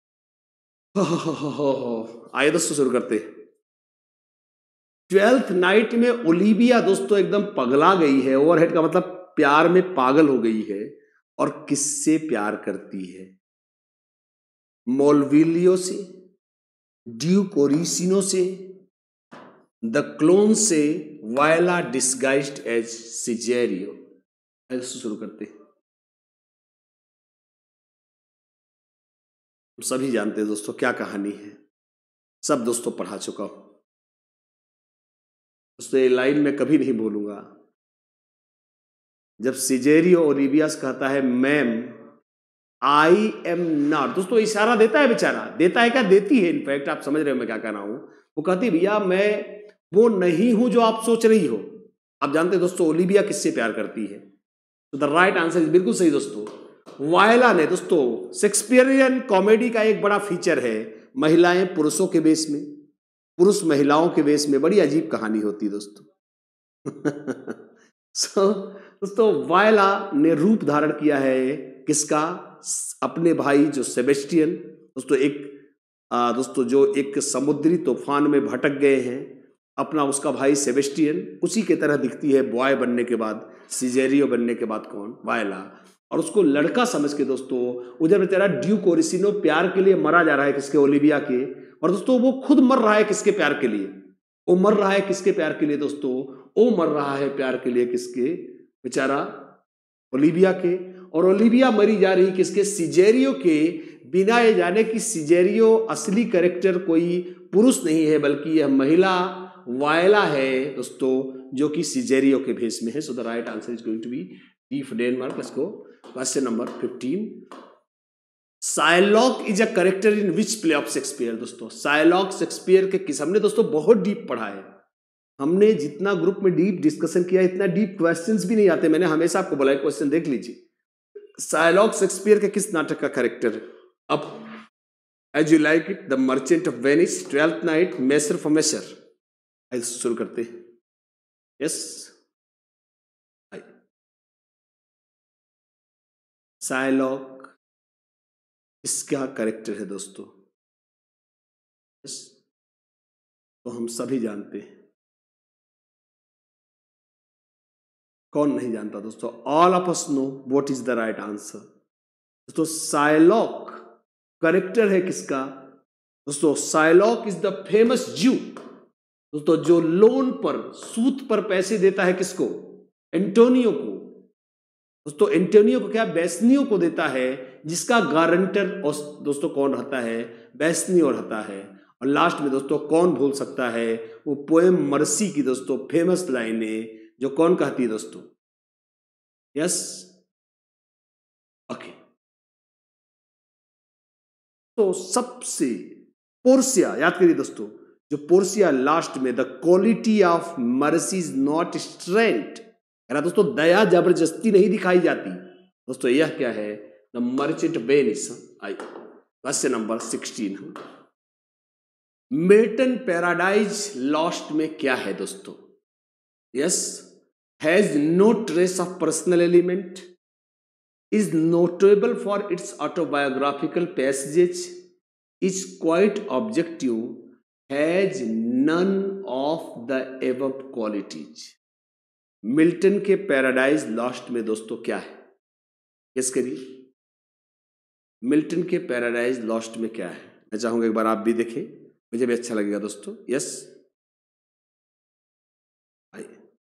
आइए दोस्तों शुरू करते। ट्वेल्थ नाइट में ओलिविया दोस्तों एकदम पगला गई है। ओवरहेड का मतलब प्यार में पागल हो गई है। और किससे प्यार करती है? मोलविलियो से, ड्यूक ओरिसिनो से, द क्लोन से, वायला डिस्गाइज्ड एज सिजेरियो। ऐसे शुरू करते हैं। सभी जानते हैं दोस्तों क्या कहानी है, सब दोस्तों पढ़ा चुका हूं दोस्तों। ये लाइन मैं कभी नहीं भूलूंगा जब सिजेरियो ओलिविया से कहता है मैम आई एम नॉट। दोस्तों इशारा देता है बेचारा, देता है क्या, देती है इनफैक्ट, आप समझ रहे हो मैं क्या कह रहा हूं। वो कहती भैया मैं वो नहीं हूं जो आप सोच रही हो। आप जानते हैं दोस्तों ओलिविया किससे प्यार करती है? तो द राइट आंसर इज बिल्कुल सही दोस्तों, वायला ने। दोस्तों शेक्सपियरियन कॉमेडी का एक बड़ा फीचर है महिलाएं पुरुषों के वेश में, पुरुष महिलाओं के वेश में, बड़ी अजीब कहानी होती है दोस्तों। so, दोस्तों वायला ने रूप धारण किया है किसका? अपने भाई जो सेबेस्टियन। दोस्तों एक आ, दोस्तों जो एक समुद्री तूफान में भटक गए हैं, अपना उसका भाई सेबेस्टियन उसी के तरह दिखती है बॉय बनने के बाद, सिजेरियो बनने के बाद कौन, वायला, और उसको लड़का समझ के दोस्तों उधर बेचारा ड्यूक ओरिसिनो प्यार के लिए मरा जा रहा है किसके, ओलिविया के, और दोस्तों वो खुद मर रहा है किसके प्यार के लिए, वो मर रहा है किसके प्यार के लिए दोस्तों, वो मर रहा है प्यार के लिए किसके, बेचारा ओलिविया के, और ओलिविया मरी जा रही किसके, सिजेरियो के, बिना ये जाने कि सिजेरियो असली कैरेक्टर कोई पुरुष नहीं है बल्कि यह महिला वायला है दोस्तों, जो कि सिजेरियो के भेष में है। So the right answer is going to be D for Denmark. Let's go question number fifteen. Shylock is a character in which play of Shakespeare. दोस्तों साइलॉक शेक्सपियर के किस, हमने दोस्तों बहुत डीप पढ़ा है, हमने जितना ग्रुप में डीप डिस्कशन किया इतना डीप क्वेश्चंस भी नहीं आते, मैंने हमेशा आपको बोला है क्वेश्चन देख लीजिए। साइलॉक शेक्सपियर के किस नाटक का कैरेक्टर है? अब As You Like It, the Merchant of Venice, Twelfth Night, Measure for Measure. आइए शुरू करते हैं। यस, साइलॉक इसका कैरेक्टर है दोस्तों, यस, तो हम सभी जानते हैं, कौन नहीं जानता दोस्तों, all of us know what is the right answer. दोस्तों साइलॉक कैरेक्टर है किसका दोस्तों, साइलॉक इज द फेमस ज्यू दोस्तों, जो लोन पर, सूद पर पैसे देता है किसको, एंटोनियो को दोस्तों, एंटोनियो को क्या, बेसनियो को देता है, जिसका गारंटर दोस्तों कौन रहता है, बेसनियो रहता है। और लास्ट में दोस्तों कौन भूल सकता है वो पोएम मर्सी की दोस्तों फेमस लाइनें, जो कौन कहती है दोस्तों, यस, ओके। तो सबसे पोर्सिया याद करिए दोस्तों, जो पोर्सिया लास्ट में, the quality of mercy is not strength, दोस्तों दया जबरदस्ती नहीं दिखाई जाती दोस्तों, यह क्या है, the Merchant Venice. I question number sixteen. Milton Paradise Lost में क्या है दोस्तों, yes, has no trace of personal element, is notable for its autobiographical passages, is quite objective, has none of the above qualities। Milton के Paradise Lost में दोस्तों क्या है, guess करिए, मिल्टन के पैराडाइज लॉस्ट में क्या है। मैं चाहूंगा एक बार आप भी देखें, मुझे भी अच्छा लगेगा दोस्तों। यस, आइए,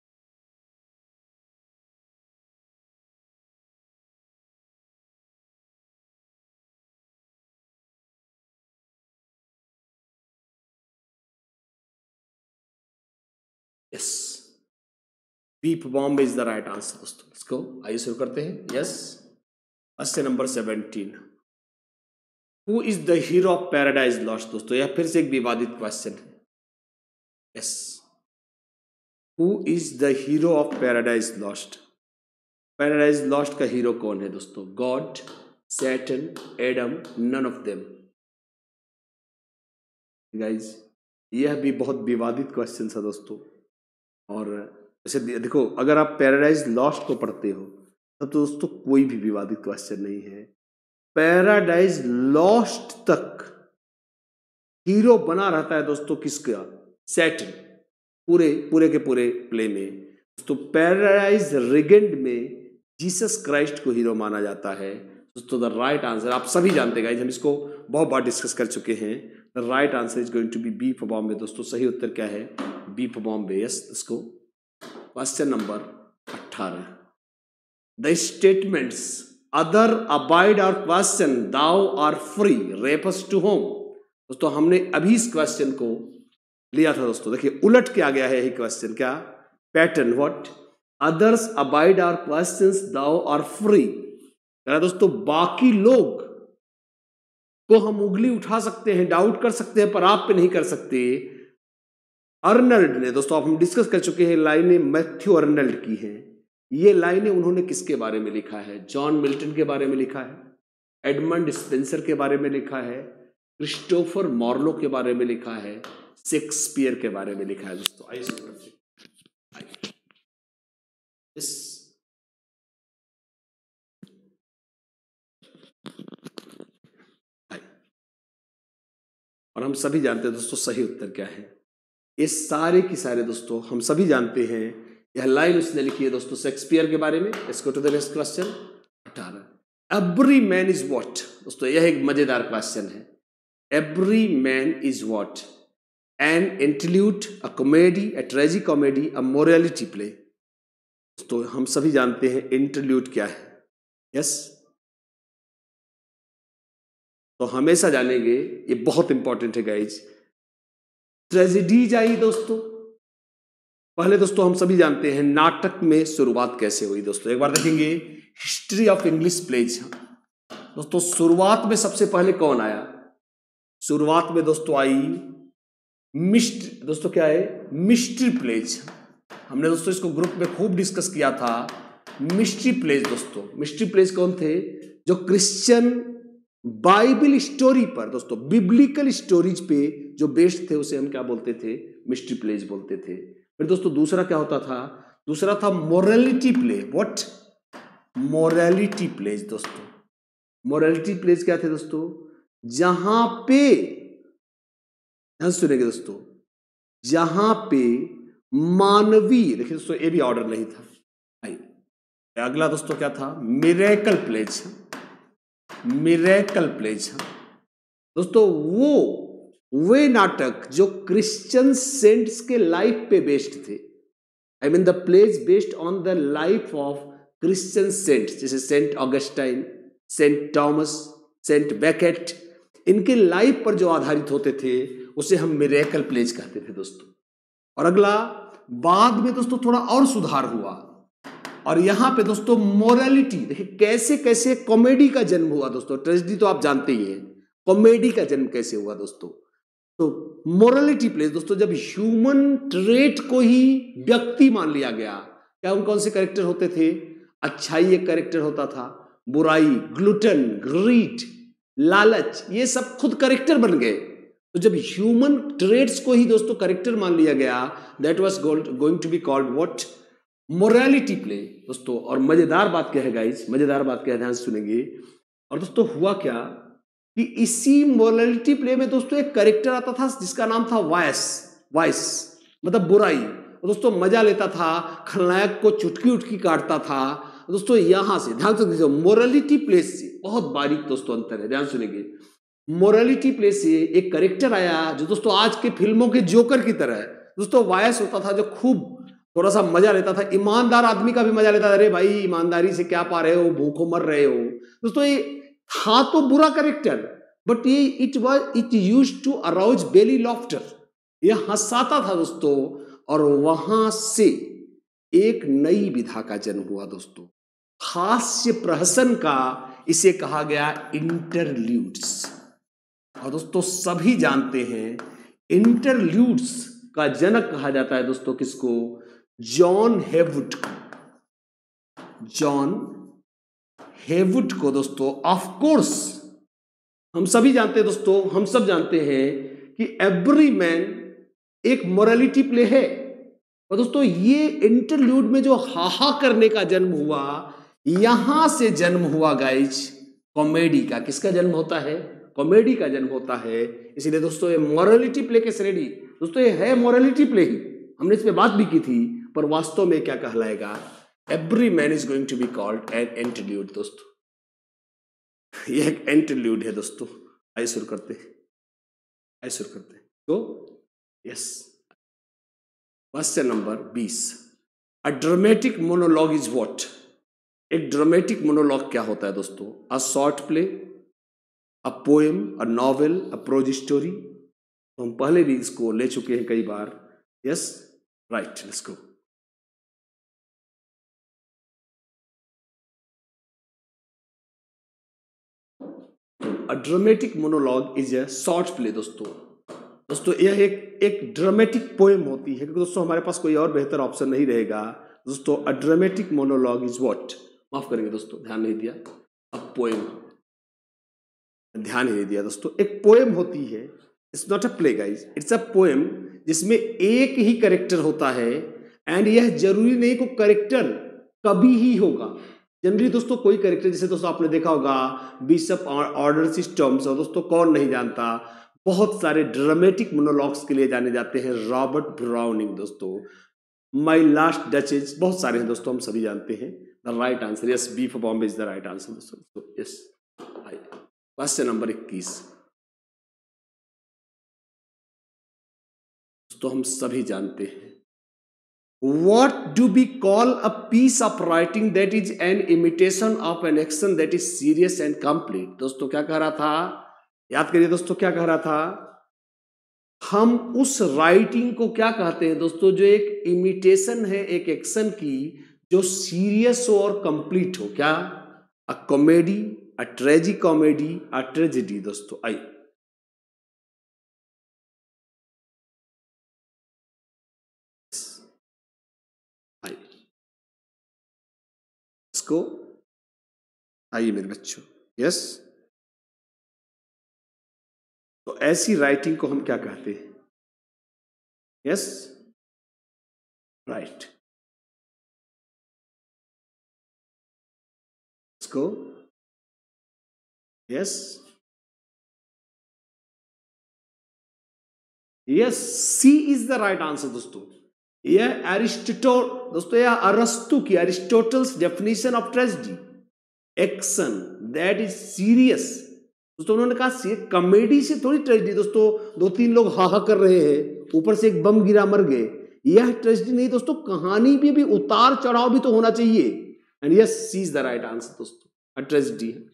yes, beep bomb is the right answer दोस्तों। इसको आइए शुरू करते हैं। Yes, question number seventeen. Who is the hero of Paradise Lost दोस्तों, यह फिर से एक विवादित क्वेश्चन है। Yes, who is the hero of Paradise Lost, Paradise Lost का हीरो कौन है दोस्तों, God, Satan, Adam, none of them. Guys यह भी बहुत विवादित क्वेश्चन है दोस्तों, और ऐसे देखो अगर आप पैराडाइज लॉस्ट को पढ़ते हो तब तो दोस्तों कोई भी विवादित क्वेश्चन नहीं है। पैराडाइज लॉस्ट तक हीरो बना रहता है दोस्तों किसका, सैटन, पूरे पूरे के पूरे प्ले में। तो पैराडाइज रिगेंड में जीसस क्राइस्ट को हीरो माना जाता है दोस्तों। द राइट आंसर आप सभी जानते हैं, हम इसको बहुत बार डिस्कस कर चुके हैं। The right answer is going to be B for Bombay दोस्तों, सही उत्तर क्या है, बी फॉर बॉम्बे। यस, इसको क्वेश्चन नंबर अठारह। The statements other abide our question thou are free refers to home दोस्तों, हमने अभी इस क्वेश्चन को लिया था दोस्तों। देखिए उलट के आ गया है यही क्वेश्चन, क्या pattern, what others abide are questions thou are free. दोस्तों बाकी लोग को हम उंगली उठा सकते हैं, डाउट कर सकते हैं, पर आप पे नहीं कर सकते। अर्नल्ड ने दोस्तों, आप हम डिस्कस कर चुके हैं, लाइनें मैथ्यू अर्नल्ड की हैं। ये लाइनें उन्होंने किसके बारे में लिखा है, जॉन मिल्टन के बारे में लिखा है, एडमंड स्पेंसर के बारे में लिखा है, क्रिस्टोफर मार्लो के बारे में लिखा है, शेक्सपियर के बारे में लिखा है दोस्तों। आइए इस और हम सभी जानते हैं दोस्तों सही उत्तर क्या है। ये सारे की सारे दोस्तों हम सभी जानते हैं। यह लाइन उसने लिखी है दोस्तों शेक्सपियर के बारे में। Let's go to the next question अठारह। Every man is what. दोस्तों यह एक मजेदार क्वेश्चन है। Every man is what? An interlude, a comedy, a tragic comedy, a morality play. दोस्तों हम सभी जानते हैं इंटरल्यूड क्या है। Yes yes? तो हमेशा जानेंगे, ये बहुत इंपॉर्टेंट है गाइज। ट्रेजेडीज आई दोस्तों। पहले दोस्तों हम सभी जानते हैं नाटक में शुरुआत कैसे हुई। दोस्तों एक बार देखेंगे हिस्ट्री ऑफ इंग्लिश प्लेज। दोस्तों शुरुआत में सबसे पहले कौन आया? शुरुआत में दोस्तों आई मिस्ट्री। दोस्तों क्या है? Mystery plays. हमने दोस्तों इसको ग्रुप में खूब डिस्कस किया था। मिस्ट्री प्लेज दोस्तों, मिस्ट्री प्लेज कौन थे? जो क्रिश्चियन बाइबल स्टोरी पर दोस्तों, बिब्लिकल स्टोरीज पे जो बेस्ड थे उसे हम क्या बोलते थे? मिस्ट्री प्लेज बोलते थे। फिर दोस्तों दूसरा क्या होता था? दूसरा था morality play. What? Morality plays. दोस्तों मोरालिटी प्लेज क्या थे दोस्तों? जहां पे, ध्यान सुनेंगे दोस्तों, जहां पे मानवीय, देखिए दोस्तों ये भी ऑर्डर नहीं था। अगला दोस्तों क्या था? Miracle pledge. मिरेकल प्लेज दोस्तों वो वे नाटक जो क्रिश्चियन सेंट्स के लाइफ पे बेस्ड थे। I mean the plays based on the life of Christian saints, जैसे saint Augustine, saint Thomas, saint Becket, इनके लाइफ पर जो आधारित होते थे उसे हम मिरेकल प्लेज कहते थे दोस्तों। और अगला बाद में दोस्तों थोड़ा और सुधार हुआ और यहां पे दोस्तों मोरालिटी, देखिए कैसे कैसे कॉमेडी का जन्म हुआ दोस्तों। ट्रेजेडी तो आप जानते ही हैं, कॉमेडी का जन्म कैसे हुआ दोस्तों। तो मोरालिटी प्लेज दोस्तों जब ह्यूमन ट्रेट को ही व्यक्ति मान लिया गया। क्या उन कौन से कैरेक्टर होते थे? अच्छाई एक कैरेक्टर होता था, बुराई, ग्लूटन, ग्रीड, लालच, ये सब खुद कैरेक्टर बन गए। तो जब ह्यूमन ट्रेट्स को ही दोस्तों कैरेक्टर मान लिया गया, that was going to be called what? Morality play दोस्तों। और मजेदार बात क्या है गाइस, मजेदार बात क्या है, ध्यान सुनेंगे। और दोस्तों हुआ क्या कि इसी मोरालिटी प्ले में दोस्तों एक कैरेक्टर आता था जिसका नाम था वायस। वायस मतलब बुराई। दोस्तों मजा लेता था, खलनायक को चुटकी उटकी काटता था दोस्तों। यहां से ध्यान से देखिए, मोरालिटी प्ले से बहुत बारीक दोस्तों अंतर है, ध्यान सुनेंगे। मोरालिटी प्ले से एक कैरेक्टर आया जो दोस्तों आज के फिल्मों के जोकर की तरह है दोस्तों। वायस होता था जो खूब थोड़ा सा मजा लेता था, ईमानदार आदमी का भी मजा लेता था। अरे भाई ईमानदारी से क्या पा रहे हो, भूखों मर रहे हो दोस्तों। ये था तो बुरा कैरेक्टर, बट ये it was it used to arouse belly laughter, ये हंसाता था दोस्तों। और वहां से एक नई विधा का जन्म हुआ दोस्तों, हास्य प्रहसन का। इसे कहा गया इंटरल्यूड्स। और दोस्तों सभी जानते हैं इंटरल्यूड्स का जनक कहा जाता है दोस्तों किसको? जॉन हेवुड को। जॉन हेवुड को दोस्तों। ऑफ कोर्स हम सभी जानते हैं दोस्तों, हम सब जानते हैं कि एवरी मैन एक मोरालिटी प्ले है। और दोस्तों ये इंटरल्यूड में जो हाहा करने का जन्म हुआ, यहां से जन्म हुआ गाइज कॉमेडी का। किसका जन्म होता है? कॉमेडी का जन्म होता है। इसीलिए दोस्तों ये मोरालिटी प्ले के श्रेणी दोस्तों ये है मोरालिटी प्ले ही। हमने इस पे बात भी की थी, पर वास्तव में क्या कहलाएगा? Every man is going to be called an interlude दोस्तों। यह एक इंटरल्यूड है दोस्तों। आइए शुरू करते हैं, आइए शुरू करते हैं। तो यस, क्वेश्चन नंबर बीस। A dramatic monologue is what? एक ड्रामेटिक मोनोलॉग क्या होता है दोस्तों? A short play, a poem, a novel, a prose story. तो हम पहले भी इसको ले चुके हैं कई बार। Yes right, let's go. A dramatic monologue is a short play दोस्तों। दोस्तों यह एक एक ड्रामेटिक पोएम होती है, क्योंकि दोस्तों हमारे पास कोई और बेहतर ऑप्शन नहीं रहेगा दोस्तों। A dramatic monologue is what? माफ करेंगे दोस्तों, ध्यान नहीं दिया। अ पोएम, ध्यान ही नहीं दिया दोस्तों। एक पोएम होती है, it's not a play guys, it's a poem जिसमें एक ही कैरेक्टर होता है। एंड यह जरूरी नहीं को कैरेक्टर कभी ही होगा। जनरली दोस्तों कोई कैरेक्टर, जैसे दोस्तों आपने देखा होगा बिशप ऑर्डर सिस्टम्स, और दोस्तों कौन नहीं जानता बहुत सारे ड्रामेटिक मोनोलॉग्स के लिए जाने जाते हैं रॉबर्ट ब्राउनिंग दोस्तों। माई लास्ट डचेज, बहुत सारे हैं दोस्तों, हम सभी जानते हैं। The right answer yes, B for Bombay is the right answer दोस्तों। यस, क्वेश्चन नंबर इक्कीस दोस्तों, हम सभी जानते हैं What do we call a piece of writing that is an imitation of an action that is serious and complete? दोस्तों क्या कह रहा था, याद करिए दोस्तों, क्या कह रहा था, हम उस राइटिंग को क्या कहते हैं दोस्तों जो एक इमिटेशन है एक एक्शन की जो सीरियस हो और कंप्लीट हो। क्या? A comedy, a tragicomedy, a tragedy दोस्तों। आई इसको आइए मेरे बच्चों, यस, तो ऐसी राइटिंग को हम क्या कहते हैं? यस, राइट, इसको yes yes, C is the right answer दोस्तों। यह एरिस्टोटल दोस्तों, यह अरस्तु की Aristotle's definition of tragedy, action that is serious दोस्तों। उन्होंने कहा कॉमेडी से थोड़ी ट्रेजेडी दोस्तों, दो तीन लोग हा हा कर रहे हैं, ऊपर से एक बम गिरा मर गए, यह ट्रेजेडी नहीं दोस्तों। कहानी भी भी उतार चढ़ाव भी तो होना चाहिए। And yes, C is the right answer दोस्तों, अ ट्रेजेडी है।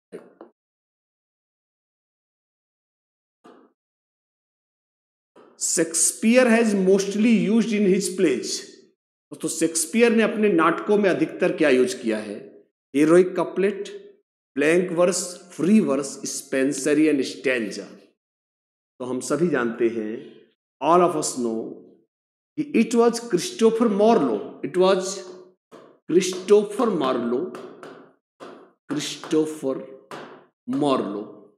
Shakespeare has mostly used in his plays दोस्तों, शेक्सपियर ने अपने नाटकों में अधिकतर क्या यूज किया है? Heroic couplet, blank verse, free verse, Spenserian and stanza. तो हम सभी जानते हैं, ऑल ऑफ अस नो कि it was Christopher Marlowe, it was Christopher Marlowe, Christopher Marlowe,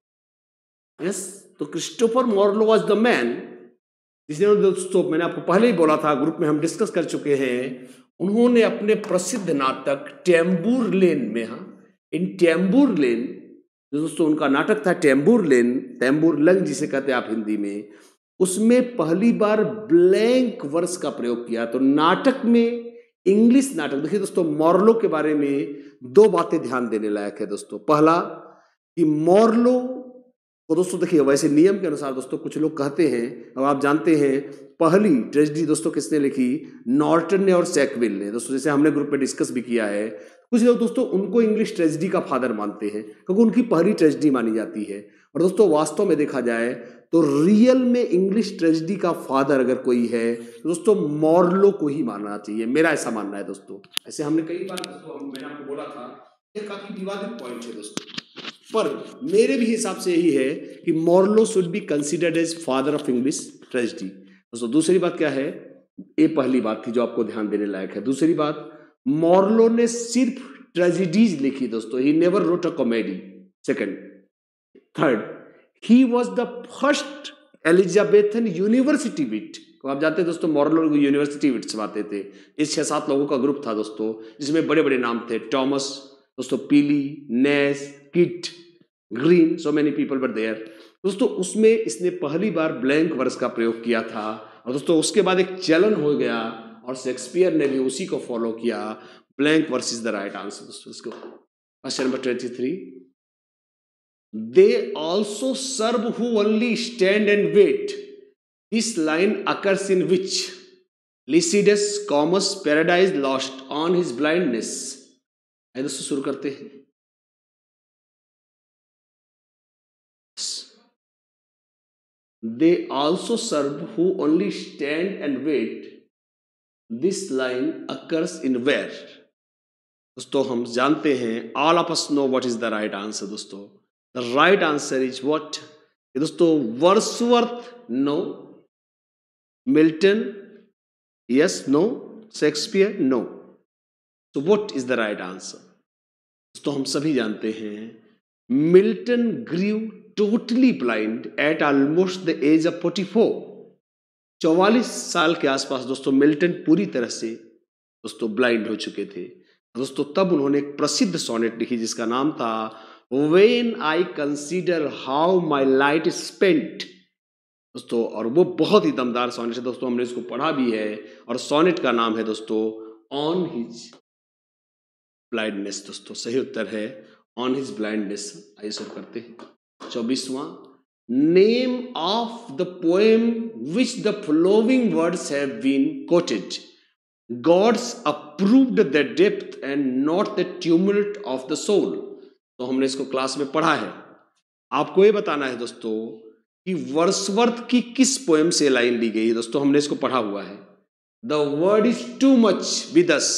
yes. तो Christopher Marlowe was the man जिसने दोस्तों, मैंने आपको पहले ही बोला था, ग्रुप में हम डिस्कस कर चुके हैं, उन्होंने अपने प्रसिद्ध नाटक टेम्बूर लेन में, हाँ, इन टेम्बूर लेन दोस्तों, उनका नाटक था टेम्बूर लेन, टेम्बूर लंग जिसे कहते हैं आप हिंदी में, उसमें पहली बार ब्लैंक वर्स का प्रयोग किया। तो नाटक में, इंग्लिश नाटक, देखिए दोस्तों, मार्लो के बारे में दो बातें ध्यान देने लायक है दोस्तों। पहला कि मार्लो को दोस्तों देखिए, वैसे नियम के अनुसार दोस्तों कुछ लोग कहते हैं, अब आप जानते हैं पहली ट्रेजेडी दोस्तों किसने लिखी? नॉर्टन ने और सैकविल ने दोस्तों, जैसे हमने ग्रुप में डिस्कस भी किया है। कुछ लोग दोस्तों उनको इंग्लिश ट्रेजेडी का फादर मानते हैं क्योंकि उनकी पहली ट्रेजेडी मानी जाती है। और दोस्तों वास्तव में देखा जाए तो रियल में इंग्लिश ट्रेजेडी का फादर अगर कोई है तो दोस्तों मार्लो को ही मानना चाहिए, मेरा ऐसा मानना है दोस्तों। ऐसे हमने कई बार दोस्तों, मैंने आपको बोला था, ये काफी विवादित पॉइंट है दोस्तों, पर मेरे भी हिसाब से यही है कि Marlowe should be considered as father of English tragedy दोस्तों। दूसरी बात क्या है, ये पहली बात थी जो आपको ध्यान देने लायक है। दूसरी बात, मार्लो ने सिर्फ ट्रेजेडीज लिखी दोस्तों, he never wrote a comedy. Second, third, he was the first Elizabethan university wit. तो आप जानते हैं दोस्तों, मार्लो यूनिवर्सिटी विट से आते थे। इस छह सात लोगों का ग्रुप था दोस्तों, जिसमें बड़े बड़े नाम थे, टॉमस दोस्तों, Peele, Nashe, Kyd, Greene, so many people were there दोस्तों। उसमें इसने पहली बार ब्लैंक वर्स का प्रयोग किया था और दोस्तों उसके बाद एक चलन हो गया और शेक्सपियर ने भी उसी को फॉलो किया। Blank verse is the right answer दोस्तों। इसको question number twenty three, they also serve who only stand and wait, this line occurs in which? Lycidas, Comus, Paradise Lost on his blindness. दोस्तों शुरू करते हैं। They also serve who only stand and wait. This line occurs in where? दोस्तों हम जानते हैं, all of us know what is the right answer दोस्तों। The right answer is what? दोस्तों वर्dsworth no, Milton yes no, Shakespeare no. So what is the right answer? दोस्तों हम सभी जानते हैं, Milton grew totally blind at almost the age of forty four. चौवालीस साल के आसपास दोस्तों मिल्टन पूरी तरह से दोस्तों ब्लाइंड हो चुके थे दोस्तों। तब उन्होंने एक प्रसिद्ध सोनेट लिखी जिसका नाम था When I consider how my light is spent दोस्तों, और वो बहुत ही दमदार सोनेट है दोस्तों, हमने इसको पढ़ा भी है, और सोनेट का नाम है दोस्तों ऑन हिज ब्लाइंडनेस। दोस्तों सही उत्तर है ऑन हिज ब्लाइंडनेस। आइए शुरू करते हैं। चौबीसवां, name of the poem which the following words have been quoted. Gods approved the depth and not the tumult of the soul. तो हमने इसको क्लास में पढ़ा है। आपको ये बताना है दोस्तों कि वर्ड्सवर्थ की किस पोएम से लाइन ली गई है। दोस्तों हमने इसको पढ़ा हुआ है। The word is too much with us,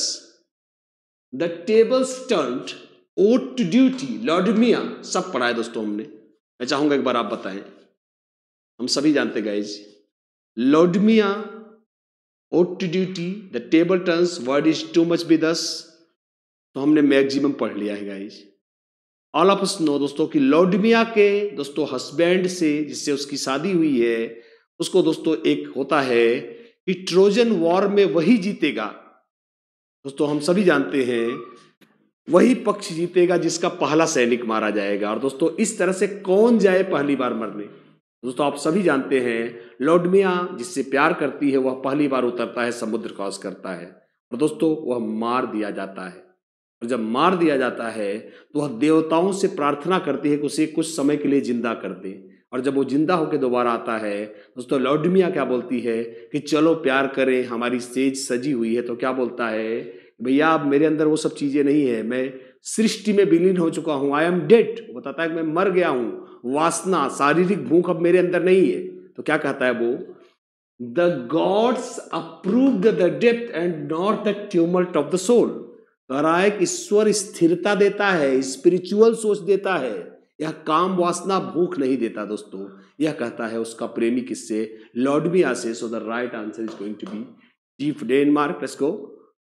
the tables turned, ode to duty, Laodamia, सब पढ़ा है दोस्तों हमने। मैं चाहूंगा एक बार आप बताएं। हम सभी जानते guys, Laodamia, ode to duty, the table turns, word is too much with us, तो हमने मैक्सिमम पढ़ लिया है guys. All of us know दोस्तों कि लॉर्डमिया के दोस्तों हस्बैंड से जिससे उसकी शादी हुई है, उसको दोस्तों एक होता है कि ट्रोजन वॉर में वही जीतेगा। दोस्तों हम सभी जानते हैं वही पक्ष जीतेगा जिसका पहला सैनिक मारा जाएगा। और दोस्तों इस तरह से कौन जाए पहली बार मरने। दोस्तों आप सभी जानते हैं लॉर्डमिया जिससे प्यार करती है वह पहली बार उतरता है, समुद्र क्रॉस करता है, और दोस्तों वह मार दिया जाता है। और जब मार दिया जाता है तो वह देवताओं से प्रार्थना करती है कि उसे कुछ समय के लिए जिंदा कर दे। और जब वो जिंदा होकर दोबारा आता है दोस्तों, लॉर्डमिया क्या बोलती है कि चलो प्यार करें, हमारी सेज सजी हुई है। तो क्या बोलता है, भैया अब मेरे अंदर वो सब चीजें नहीं है, मैं सृष्टि में विलीन हो चुका हूं, आई एम डेड। वो बताता है कि मैं मर गया हूं, वासना, शारीरिक भूख अब मेरे अंदर नहीं है। तो क्या कहता है वो, the gods approved the depth and not the tumult of the soul. कह रहा है कि ईश्वर स्थिरता देता है, स्पिरिचुअल सोच देता है, यह काम वासना भूख नहीं देता। दोस्तों यह कहता है उसका प्रेमी किससे, लॉर्डमिया से। So the right answer is going to be D for Denmark. Let's go.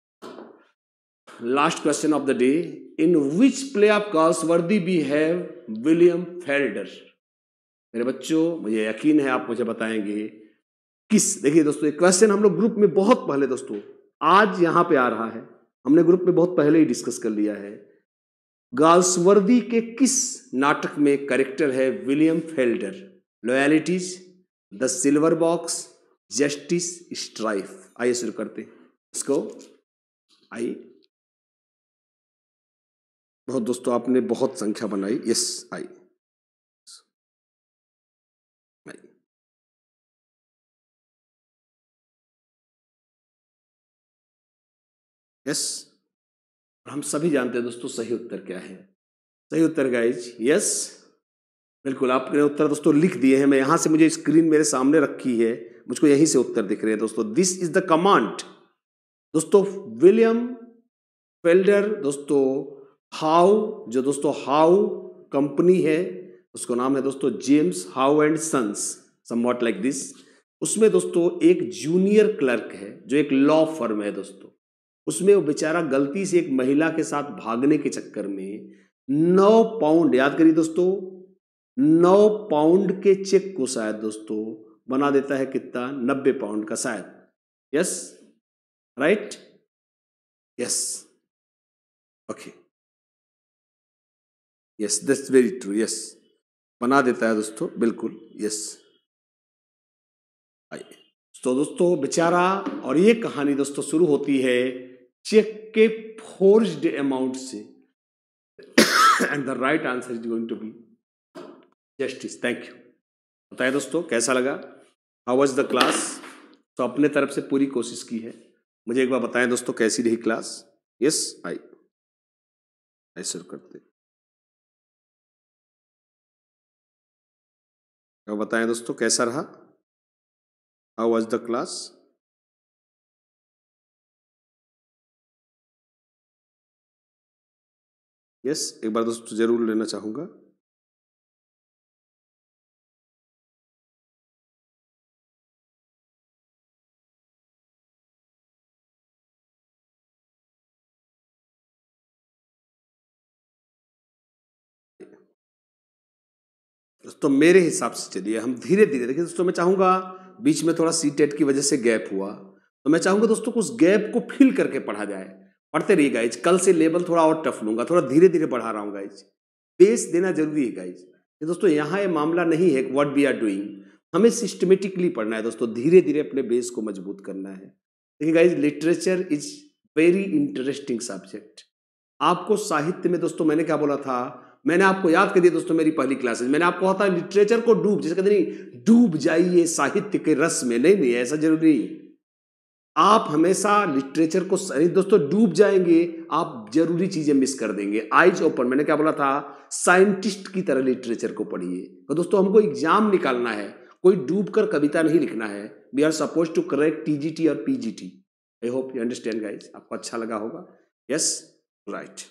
Last question of the day, in which play of Galsworthy we have William Falder. मेरे बच्चों मुझे यकीन है आप मुझे बताएंगे किस। देखिए दोस्तों एक क्वेश्चन हम लोग ग्रुप में बहुत पहले दोस्तों आज यहां पे आ रहा है, हमने ग्रुप में बहुत पहले ही डिस्कस कर लिया है। गाल्सवर्दी के किस नाटक में कैरेक्टर है William Falder. Loyalties, the silver box, justice, strife. आइए शुरू करते हैं इसको। आइए बहुत दोस्तों आपने बहुत संख्या बनाई। यस आइए यस। हम सभी जानते हैं दोस्तों सही उत्तर क्या है। सही उत्तर गाइज यस, बिल्कुल आपने उत्तर दोस्तों लिख दिए हैं। मैं यहां से, मुझे स्क्रीन मेरे सामने रखी है, मुझको यहीं से उत्तर दिख रहे हैं दोस्तों। दिस इज द कमांड दोस्तों विलियम फेल्डर। दोस्तों हाउ, जो दोस्तों हाउ कंपनी है उसको नाम है दोस्तों James How and sons, somewhat like this. उसमें दोस्तों एक जूनियर क्लर्क है जो एक लॉ फर्म है दोस्तों, उसमें वो बेचारा गलती से एक महिला के साथ भागने के चक्कर में नौ पाउंड, याद करिए दोस्तों, नौ पाउंड के चेक को शायद दोस्तों बना देता है कितना, नब्बे पाउंड का शायद। Yes right, yes okay, yes that's very true. Yes बना देता है दोस्तों, बिल्कुल यस। आइए तो दोस्तों बेचारा, और ये कहानी दोस्तों शुरू होती है चेक के फोर्ज्ड अमाउंट से। And the right answer is going to be justice. Thank you. बताइए दोस्तों कैसा लगा, हाउ वाज द क्लास। तो अपने तरफ से पूरी कोशिश की है, मुझे एक बार बताएं दोस्तों कैसी रही क्लास। यस आई आई शुरू करते, अब बताएं दोस्तों कैसा रहा, how was the class. Yes एक बार दोस्तों जरूर लेना चाहूंगा। दोस्तों मेरे हिसाब से चलिए हम धीरे धीरे देखिए दोस्तों, मैं चाहूंगा बीच में थोड़ा सी टेट की वजह से गैप हुआ, तो मैं चाहूंगा दोस्तों को उस गैप को फिल करके पढ़ा जाए। पढ़ते रहिए गाइज, कल से लेवल थोड़ा और टफ लूंगा, थोड़ा धीरे धीरे बढ़ा रहा हूँ गाइज, बेस देना जरूरी है गाइज। दोस्तों यहाँ ये मामला नहीं है व्हाट वी आर डूइंग, हमें सिस्टमेटिकली पढ़ना है दोस्तों, धीरे धीरे अपने बेस को मजबूत करना है। देखिए guys, literature is very interesting subject. आपको साहित्य में दोस्तों, मैंने क्या बोला था, मैंने आपको याद कर दिया दोस्तों मेरी पहली क्लासेस, मैंने आपको कहा था लिटरेचर को डूब, जैसे कहते नहीं डूब जाइए साहित्य के रस में, नहीं नहीं ऐसा जरूरी नहीं। आप हमेशा लिटरेचर को सही दोस्तों डूब जाएंगे, आप जरूरी चीजें मिस कर देंगे। आइज ओपन, मैंने क्या बोला था, साइंटिस्ट की तरह लिटरेचर को पढ़िए। तो दोस्तों हमको एग्जाम निकालना है, कोई डूब कर कविता नहीं लिखना है। We are suppose to correct TGT और PGT. I hope you understand guys, आपको अच्छा लगा होगा। यस राइट,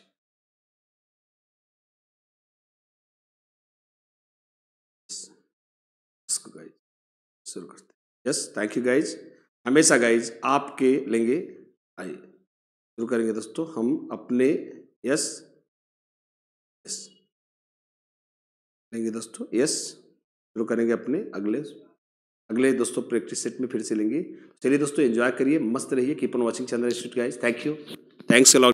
गाइज शुरू करते हैं। यस थैंक यू गाइज, हमेशा गाइज आपके लेंगे। आइए शुरू करेंगे दोस्तों हम अपने, यस यस लेंगे दोस्तों, यस शुरू करेंगे अपने अगले अगले दोस्तों प्रैक्टिस सेट में फिर से लेंगे। चलिए दोस्तों एंजॉय करिए, मस्त रहिए, keep on watching Chandra Institute guys. Thank you, thanks a lot.